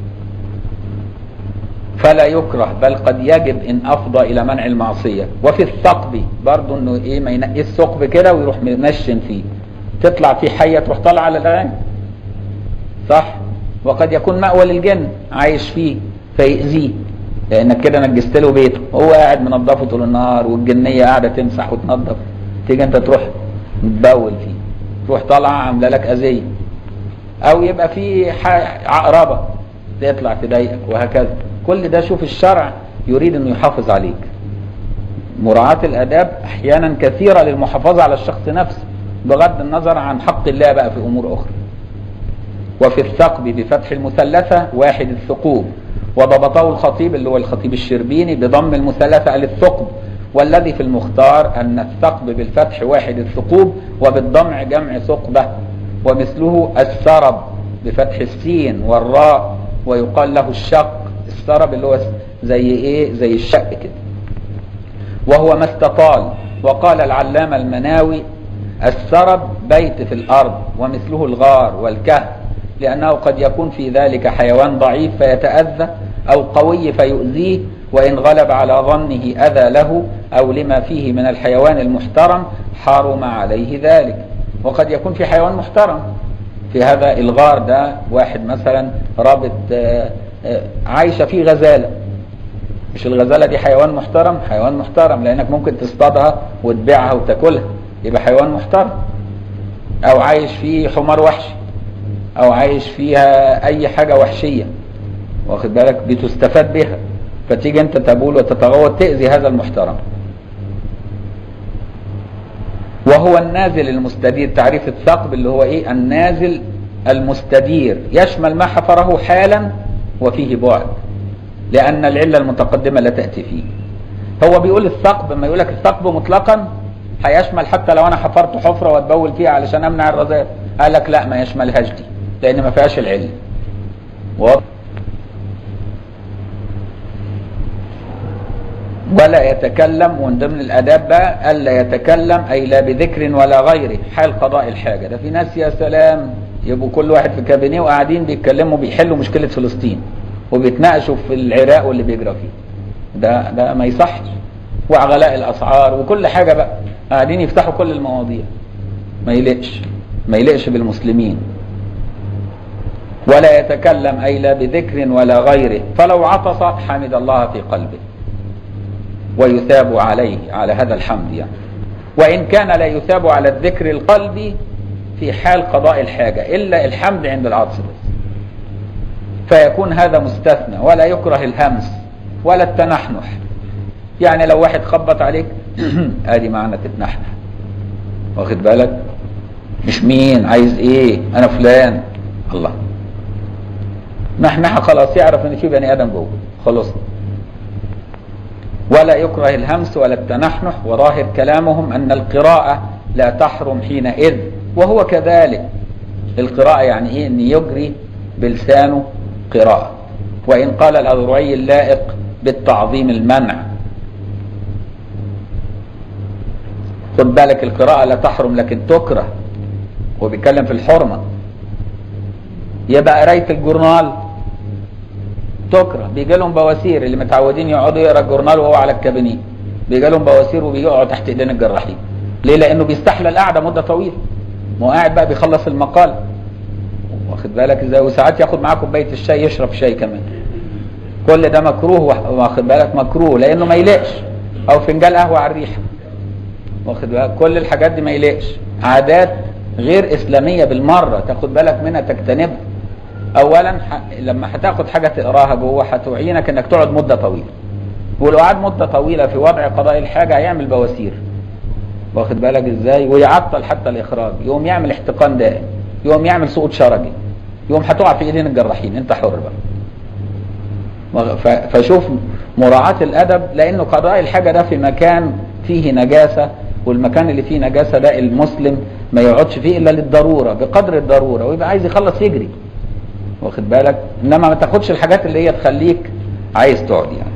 فلا يكره بل قد يجب ان افضى الى منع المعصيه. وفي الثقب برضه انه ايه ما ينقي الثقب كده ويروح منشن فيه، تطلع فيه حيه تروح طالعه على العين، صح؟ وقد يكون مأوى للجن عايش فيه فيأذيه، لانك كده نجست له بيته، هو قاعد منظفه طول النهار والجنيه قاعده تمسح وتنظف، تيجي انت تروح متبول فيه، تروح طالعه عامله لك اذيه، او يبقى في عقربه تطلع تضايقك وهكذا. كل ده شوف الشرع يريد انه يحافظ عليك. مراعاة الاداب احيانا كثيرة للمحافظة على الشخص نفسه بغض النظر عن حق الله بقى في امور اخرى. وفي الثقب بفتح المثلثة واحد الثقوب، وضبطه الخطيب اللي هو الخطيب الشربيني بضم المثلثة للثقب، والذي في المختار ان الثقب بالفتح واحد الثقوب وبالضمع جمع ثقبة، ومثله السرب بفتح السين والراء ويقال له الشق. السرب اللي هو زي ايه؟ زي الشق كده، وهو ما استطال. وقال العلامة المناوي السرب بيت في الارض، ومثله الغار والكهف، لانه قد يكون في ذلك حيوان ضعيف فيتأذى، او قوي فيؤذيه، وان غلب على ظنه اذى له، او لما فيه من الحيوان المحترم حرم عليه ذلك. وقد يكون في حيوان محترم في هذا الغار ده، واحد مثلا رابط عايشة فيه غزالة، مش الغزالة دي حيوان محترم؟ حيوان محترم لانك ممكن تصطادها وتبيعها وتاكلها، يبقى حيوان محترم. او عايش فيه حمار وحشي، او عايش فيها اي حاجة وحشية، واخد بالك، بتستفاد بها، فتيجي انت تبول وتتغوط تأذي هذا المحترم. وهو النازل المستدير. تعريف الثقب اللي هو ايه؟ النازل المستدير، يشمل ما حفره حالا وفيه بعد، لان العلة المتقدمة لا تأتي فيه. هو بيقول الثقب، ما يقولك الثقب مطلقا هيشمل حتى لو انا حفرت حفرة واتبول فيها علشان امنع الرذاذ، قال لك لا ما يشملهاش دي لان ما فيهاش العلة. ولا يتكلم، ومن ضمن الاداب بقى الا يتكلم اي لا بذكر ولا غيره حال قضاء الحاجه. ده في ناس يا سلام يبقوا كل واحد في كابينيه وقاعدين بيتكلموا بيحلوا مشكله فلسطين وبيتناقشوا في العراق واللي بيجرى فيه. ده ده ما يصحش. وغلاء الاسعار وكل حاجه بقى قاعدين يفتحوا كل المواضيع، ما يليقش ما يليقش بالمسلمين. ولا يتكلم اي لا بذكر ولا غيره، فلو عطس حمد الله في قلبه ويثاب عليه على هذا الحمد يعني. وإن كان لا يثاب على الذكر القلبي في حال قضاء الحاجة إلا الحمد عند العطس بس، فيكون هذا مستثنى. ولا يكره الهمس ولا التنحنح، يعني لو واحد خبط عليك ادي معنى تتنحنح، واخد بالك، مش مين عايز ايه انا فلان، الله نحنح خلاص يعرف ان في بني ادم جوه خلاص. ولا يكره الهمس ولا التنحنح. وظاهر كلامهم أن القراءة لا تحرم حينئذ، وهو كذلك. القراءة يعني إيه؟ أن يجري بلسانه قراءة. وإن قال الأذرعي اللائق بالتعظيم المنع. خد بالك القراءة لا تحرم لكن تكره، هو بيتكلم في الحرمة. يبقى قراية الجورنال تكره، بيجي لهم بواسير، اللي متعودين يقعدوا يقرا الجورنال وهو على الكابينيه بيجي لهم بواسير وبيقعوا تحت ايدين الجراحين. ليه؟ لانه بيستحلى القعده مده طويله، ما هو قاعد بقى بيخلص المقال، واخد بالك ازاي، وساعات ياخد معاه كوبايه الشاي يشرب شاي كمان. كل ده مكروه، واخد بالك، مكروه لانه ما يليقش. او فنجان قهوه على الريحه، واخد بالك، كل الحاجات دي ما يليقش، عادات غير اسلاميه بالمره، تاخد بالك منها تجتنبها. اولا لما هتاخد حاجه تقراها جوه هتعينك انك تقعد مده طويله، ولو قعد مده طويله في وضع قضاء الحاجه هيعمل بواسير، واخد بالك ازاي، ويعطل حتى الاخراج، يقوم يعمل احتقان دائم، يقوم يعمل سقوط شرجي، يقوم هتقع في ايدين الجراحين، انت حر بقى. فشوف مراعاه الادب، لانه قضاء الحاجه ده في مكان فيه نجاسه، والمكان اللي فيه نجاسه ده المسلم ما يقعدش فيه الا للضروره، بقدر الضروره، ويبقى عايز يخلص يجري، واخد بالك، انما ما تاخدش الحاجات اللي هي تخليك عايز تقعد يعني.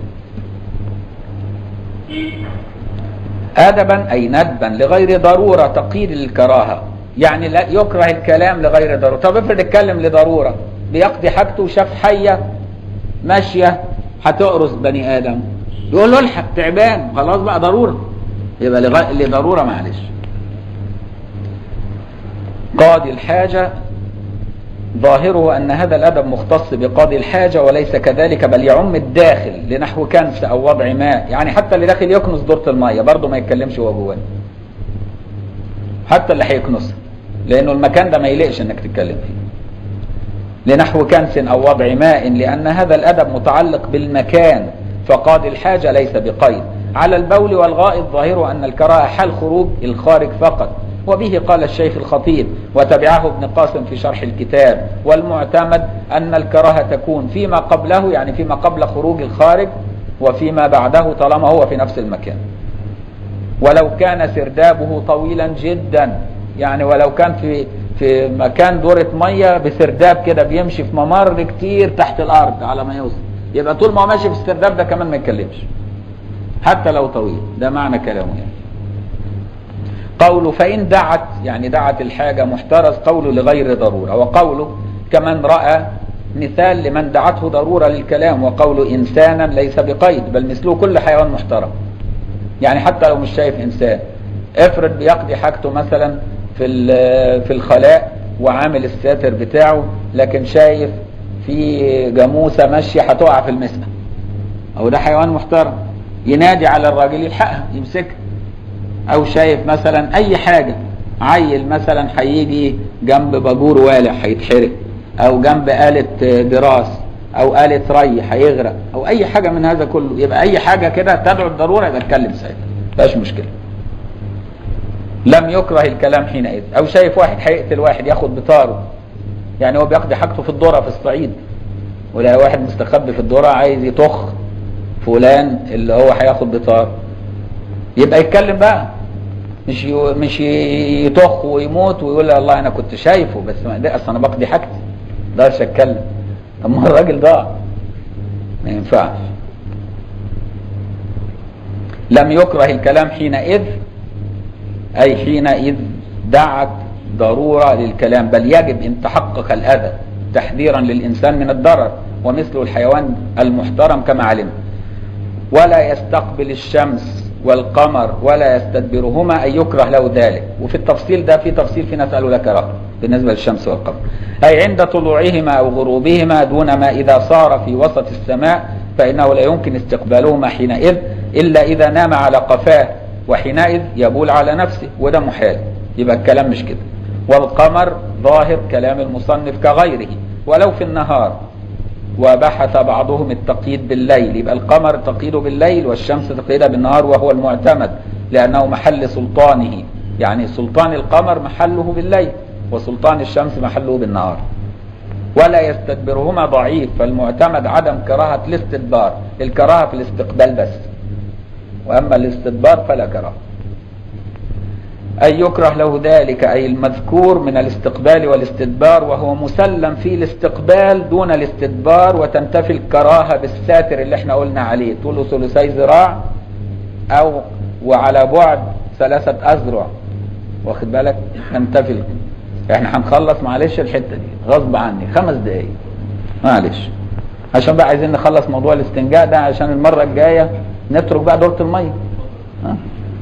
ادبا اي ندبا لغير ضروره تقييد للكراهه، يعني لا يكره الكلام لغير ضروره. طب افرض اتكلم لضروره، بيقضي حاجته وشاف حيه ماشيه هتقرص بني ادم، يقول له الحق تعبان، خلاص بقى ضروره، يبقى لغ... لضروره معلش. قاضي الحاجه ظاهره أن هذا الأدب مختص بقاضي الحاجة وليس كذلك، بل يعم الداخل لنحو كنس أو وضع ماء، يعني حتى اللي داخل يكنس دورة المية برضه ما يتكلمش وهو جواه، حتى اللي هيكنسها، لأنه المكان ده ما يليقش إنك تتكلم فيه. لنحو كنس أو وضع ماء، لأن هذا الأدب متعلق بالمكان، فقاضي الحاجة ليس بقيد. على البول والغائط ظاهره أن الكراهة حال خروج الخارج فقط، وبه قال الشيخ الخطيب وتبعه ابن قاسم في شرح الكتاب، والمعتمد أن الكراهة تكون فيما قبله، يعني فيما قبل خروج الخارج، وفيما بعده طالما هو في نفس المكان. ولو كان سردابه طويلا جدا، يعني ولو كان في في مكان دورة مية بسرداب كده بيمشي في ممر كتير تحت الأرض على ما يوصل، يبقى طول ما هو ماشي في السرداب ده كمان ما يتكلمش حتى لو طويل. ده معنى كلامه يعني. قوله فإن دعت، يعني دعت الحاجة محترز، قوله لغير ضرورة، وقوله كمن رأى مثال لمن دعته ضرورة للكلام، وقوله إنسانا ليس بقيد بل مثله كل حيوان محترم، يعني حتى لو مش شايف إنسان. افرض بيقضي حاجته مثلا في في الخلاء وعامل الساتر بتاعه، لكن شايف في جاموسة ماشية هتقع في المسقى، أو ده حيوان محترم، ينادي على الراجل يلحقها يمسكها. او شايف مثلا اي حاجة، عيل مثلا هيجي جنب باجور والع هيتحرق، او جنب آلة دراس او آلة ري هيغرق، او اي حاجة من هذا كله، يبقى اي حاجة كده تدعو الضرورة يبقى اتكلم ساعتها، مفيش مشكلة. لم يكره الكلام حينئذ. او شايف واحد هيقتل واحد ياخد بطاره، يعني هو بيقضي حاجته في الذرة في الصعيد، ولا واحد مستخبي في الذرة عايز يطخ فلان اللي هو هياخد بطار، يبقى يتكلم بقى، مش مش يطخ ويموت ويقول الله انا كنت شايفه بس ما ده اصل انا بقضي حاجتي، ما اقدرش اتكلم. طب ما الراجل ضاع، ما ينفعش. لم يكره الكلام حينئذ، اي حينئذ دعت ضرورة للكلام، بل يجب ان تحقق الاذى تحذيرا للانسان من الضرر، ومثل الحيوان المحترم كما علم. ولا يستقبل الشمس والقمر ولا يستدبرهما، أي يكره له ذلك. وفي التفصيل ده في تفصيل في ناس قالوا لا كراهه بالنسبة للشمس والقمر، أي عند طلوعهما أو غروبهما، دون ما إذا صار في وسط السماء فإنه لا يمكن استقبالهما حينئذ إلا إذا نام على قفاه، وحينئذ يبول على نفسه، وده محال، يبقى الكلام مش كده. والقمر ظاهر كلام المصنف كغيره ولو في النهار، وبحث بعضهم التقييد بالليل، يبقى القمر تقييده بالليل والشمس تقييدها بالنهار، وهو المعتمد لأنه محل سلطانه، يعني سلطان القمر محله بالليل وسلطان الشمس محله بالنهار. ولا يستدبرهما ضعيف، فالمعتمد عدم كراهة الاستدبار، الكراهة في الاستقبال بس، وأما الاستدبار فلا كراهة. أي يكره له ذلك، أي المذكور من الاستقبال والاستدبار، وهو مسلم في الاستقبال دون الاستدبار، وتنتفي الكراهة بالساتر اللي احنا قلنا عليه، طوله ثلثي ذراع أو وعلى بعد ثلاثة أذرع، واخد بالك، تنتفي. احنا هنخلص معلش الحتة دي غصب عني خمس دقايق معلش، عشان بقى عايزين نخلص موضوع الاستنجاء ده، عشان المرة الجاية نترك بقى دورة المية. ها؟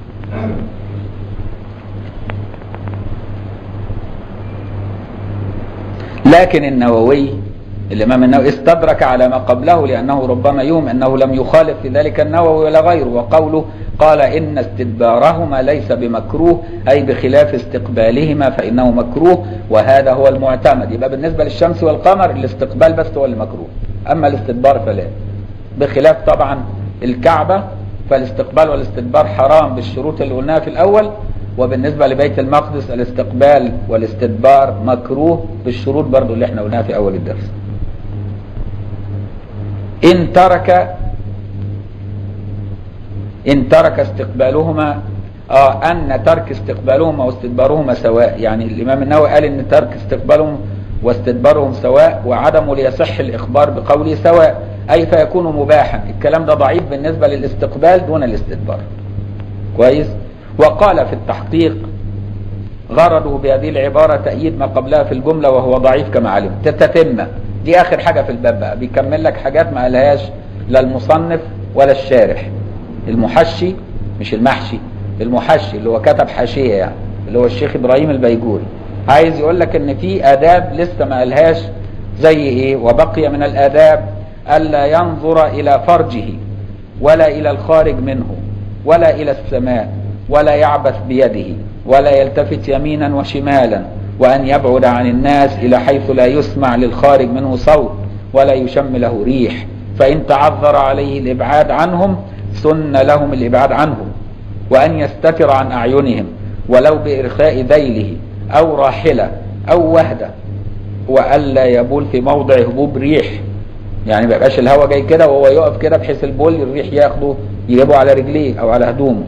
لكن النووي الإمام النووي استدرك على ما قبله، لأنه ربما يوم أنه لم يخالف في ذلك النووي ولا غيره. وقوله قال إن استدبارهما ليس بمكروه، أي بخلاف استقبالهما فإنه مكروه، وهذا هو المعتمد. يبقى بالنسبة للشمس والقمر الاستقبال بس هو المكروه، أما الاستدبار فلا، بخلاف طبعا الكعبة فالاستقبال والاستدبار حرام بالشروط اللي قلناها في الأول. وبالنسبة لبيت المقدس الاستقبال والاستدبار مكروه بالشروط برضو اللي احنا قلناها في أول الدرس. إن ترك إن ترك استقبالهما، آه أن ترك استقبالهما واستدبارهما سواء، يعني الإمام النووي قال إن ترك استقبالهم واستدبارهم سواء، وعدمه ليصح الإخبار بقوله سواء، أي فيكون مباحا. الكلام ده ضعيف بالنسبة للاستقبال دون الاستدبار. كويس. وقال في التحقيق غرضه بهذه العبارة تأييد ما قبلها في الجملة، وهو ضعيف كما علم. تتتمة دي آخر حاجة في الباب بقى، بيكمل لك حاجات ما قالهاش لا المصنف ولا الشارح. المحشي، مش المحشي، المحشي اللي هو كتب حاشية، يعني اللي هو الشيخ إبراهيم البيجوري، عايز يقول لك ان في آداب لسه ما قالهاش، زي ايه؟ وبقي من الآداب ألا ينظر إلى فرجه ولا إلى الخارج منه ولا إلى السماء ولا يعبث بيده ولا يلتفت يمينا وشمالا، وأن يبعد عن الناس إلى حيث لا يسمع للخارج منه صوت ولا يشم له ريح، فإن تعذر عليه الإبعاد عنهم سن لهم الإبعاد عنهم، وأن يستتر عن أعينهم ولو بإرخاء ذيله أو راحلة أو وهدة، وألا يبول في موضع هبوب ريح، يعني ما يبقاش الهواء جاي كده وهو يقف كده بحيث البول الريح ياخده يجيبه على رجليه أو على هدومه.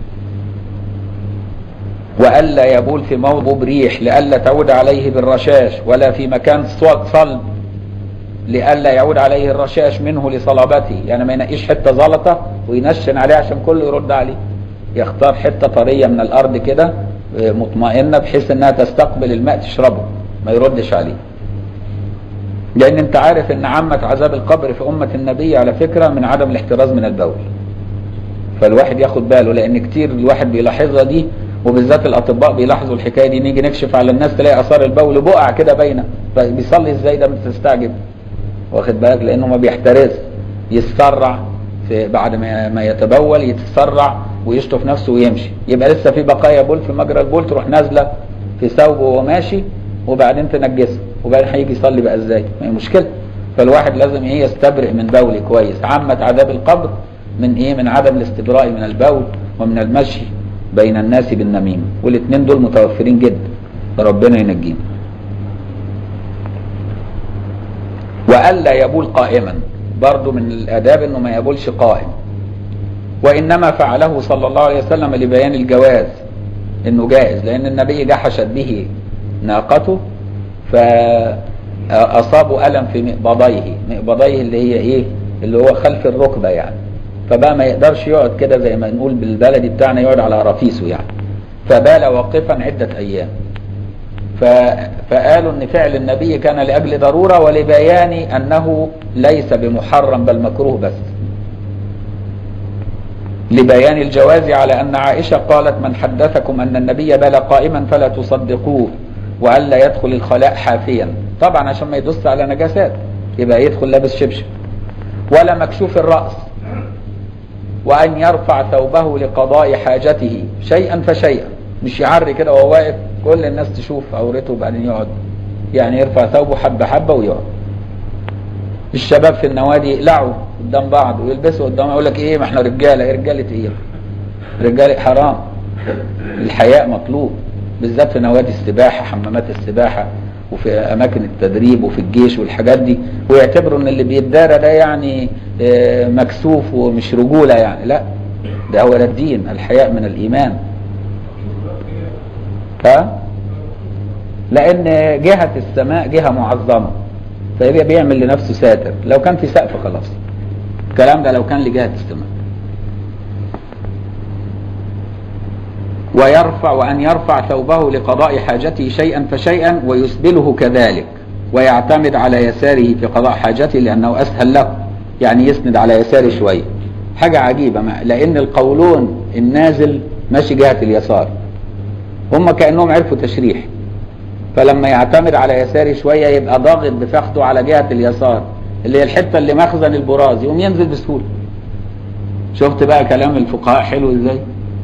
وألا يبول في موضع ريح لألا تعود عليه بالرشاش، ولا في مكان صلب لألا يعود عليه الرشاش منه لصلابته، يعني ما ينقيش حتة زلطة وينشن عليه عشان كله يرد عليه، يختار حتة طرية من الأرض كده مطمئنة بحيث أنها تستقبل الماء تشربه ما يردش عليه. لأن أنت عارف أن عامة عذاب القبر في أمة النبي على فكرة من عدم الاحتراز من البول، فالواحد ياخد باله، لأن كتير الواحد بيلاحظها دي، وبالذات الأطباء بيلاحظوا الحكاية دي. نيجي نكشف على الناس تلاقي آثار البول بقع كده باينة، فبيصلي إزاي ده؟ بتستعجب، واخد بالك؟ لأنه ما بيحترز، يتسرع في بعد ما ما يتبول يتسرع ويشطف نفسه ويمشي، يبقى لسه في بقايا بول في مجرى البول، تروح نازلة في ثوبه وهو ماشي وبعدين تنجسه، وبعدين هيجي يصلي بقى ازاي؟ ما هي مشكلة. فالواحد لازم ايه؟ يستبرئ من بول كويس. عامة عذاب القبر من ايه؟ من عدم الاستبراء من البول ومن المشي بين الناس بالنميمة، والاثنين دول متوفرين جدا، فربنا ينجينا. وألا يبول قائما، برضو من الآداب انه ما يبولش قائم، وإنما فعله صلى الله عليه وسلم لبيان الجواز، انه جائز، لأن النبي جحشت به ناقته فأصابوا ألم في مقبضيه، مقبضيه اللي هي ايه؟ اللي هو خلف الركبة يعني، فبقى ما يقدرش يقعد كده زي ما نقول بالبلدي بتاعنا، يقعد على رفيسه يعني، فبال واقفا عدة أيام. فقالوا ان فعل النبي كان لأجل ضرورة ولبيان أنه ليس بمحرم بل مكروه بس، لبيان الجواز، على أن عائشة قالت من حدثكم أن النبي بال قائما فلا تصدقوه، وألا يدخل الخلاء حافيا، طبعا عشان ما يدس على نجاسات، يبقى يدخل لابس شبشب، ولا مكشوف الرأس، وأن يرفع ثوبه لقضاء حاجته شيئا فشيئا، مش يعري كده وهو واقف كل الناس تشوف عورته وبعدين يقعد، يعني يرفع ثوبه حبة حبة ويقعد. الشباب في النوادي يقلعوا قدام بعض ويلبسوا قدام، يقول لك ايه؟ ما احنا رجاله. ايه رجاله ايه؟ رجاله حرام. الحياء مطلوب، بالذات في نوادي السباحه، حمامات السباحه، وفي اماكن التدريب وفي الجيش والحاجات دي، ويعتبروا ان اللي بيتدارى ده يعني مكسوف ومش رجوله يعني، لا، ده هو الدين. الحياء من الايمان. ها؟ لان جهه السماء جهه معظمه، فيبقى بيعمل لنفسه ساتر. لو كان في سقف خلاص، الكلام ده لو كان لجهة السماء. ويرفع وأن يرفع ثوبه لقضاء حاجته شيئا فشيئا ويسبله كذلك، ويعتمد على يساره في قضاء حاجته لأنه أسهل له، يعني يسند على يساره شوية. حاجة عجيبة، لأن القولون النازل ماشي جهة اليسار، هم كأنهم عرفوا تشريح، فلما يعتمد على يساره شوية يبقى ضاغط بفخده على جهة اليسار اللي هي الحتة اللي مخزن البراز، يقوم ينزل بسهولة. شفت بقى كلام الفقهاء حلو ازاي؟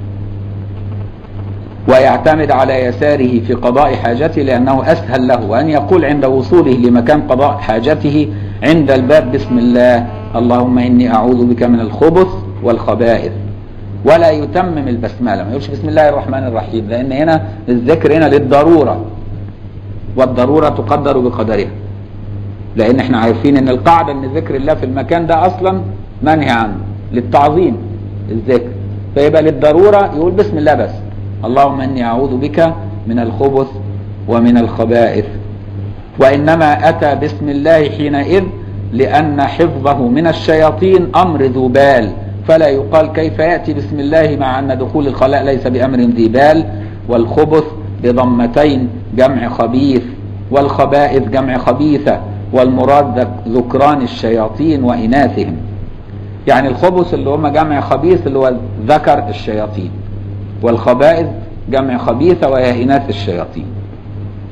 ويعتمد على يساره في قضاء حاجته لأنه أسهل له، وأن يقول عند وصوله لمكان قضاء حاجته عند الباب بسم الله اللهم إني أعوذ بك من الخبث والخبائث، ولا يتمم البسملة، ما يقولش بسم الله الرحمن الرحيم، لأن هنا الذكر هنا للضرورة، والضرورة تقدر بقدرها، لأن احنا عارفين ان القاعدة ان ذكر الله في المكان ده اصلا منهي عنه للتعظيم الذكر، فيبقى للضرورة يقول بسم الله بس، اللهم اني اعوذ بك من الخبث ومن الخبائث. وانما اتى بسم الله حينئذ لان حفظه من الشياطين امر ذو بال، فلا يقال كيف يأتي بسم الله مع ان دخول الخلاء ليس بامر ذي بال. والخبث بضمتين جمع خبيث، والخبائث جمع خبيثة، والمراد ذكران الشياطين وإناثهم، يعني الخبث اللي هم جمع خبيث اللي هو ذكر الشياطين، والخبائث جمع خبيثة وهي إناث الشياطين.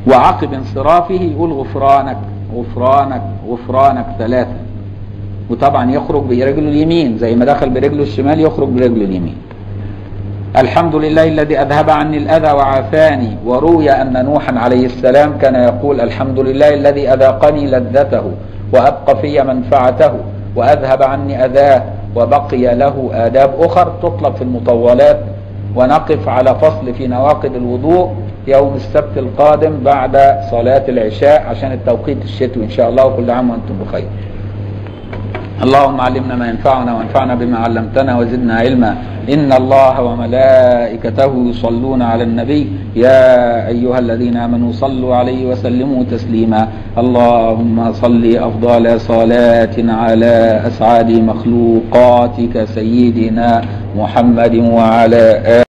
وعقب انصرافه يقول غفرانك غفرانك غفرانك ثلاثة، وطبعا يخرج برجله اليمين زي ما دخل برجله الشمال يخرج برجله اليمين. الحمد لله الذي أذهب عني الأذى وعافاني. وروي أن نوحا عليه السلام كان يقول الحمد لله الذي أذاقني لذته وأبقى في منفعته وأذهب عني أذاه وبقي له آداب أخر تطلب في المطولات. ونقف على فصل في نواقض الوضوء يوم السبت القادم بعد صلاة العشاء عشان التوقيت الشتوي إن شاء الله. وكل عام وأنتم بخير. اللهم علمنا ما ينفعنا وانفعنا بما علمتنا وزدنا علما. إن الله وملائكته يصلون على النبي يا أيها الذين آمنوا صلوا عليه وسلموا تسليما. اللهم صل أفضل صلاة على أسعد مخلوقاتك سيدنا محمد وعلى آله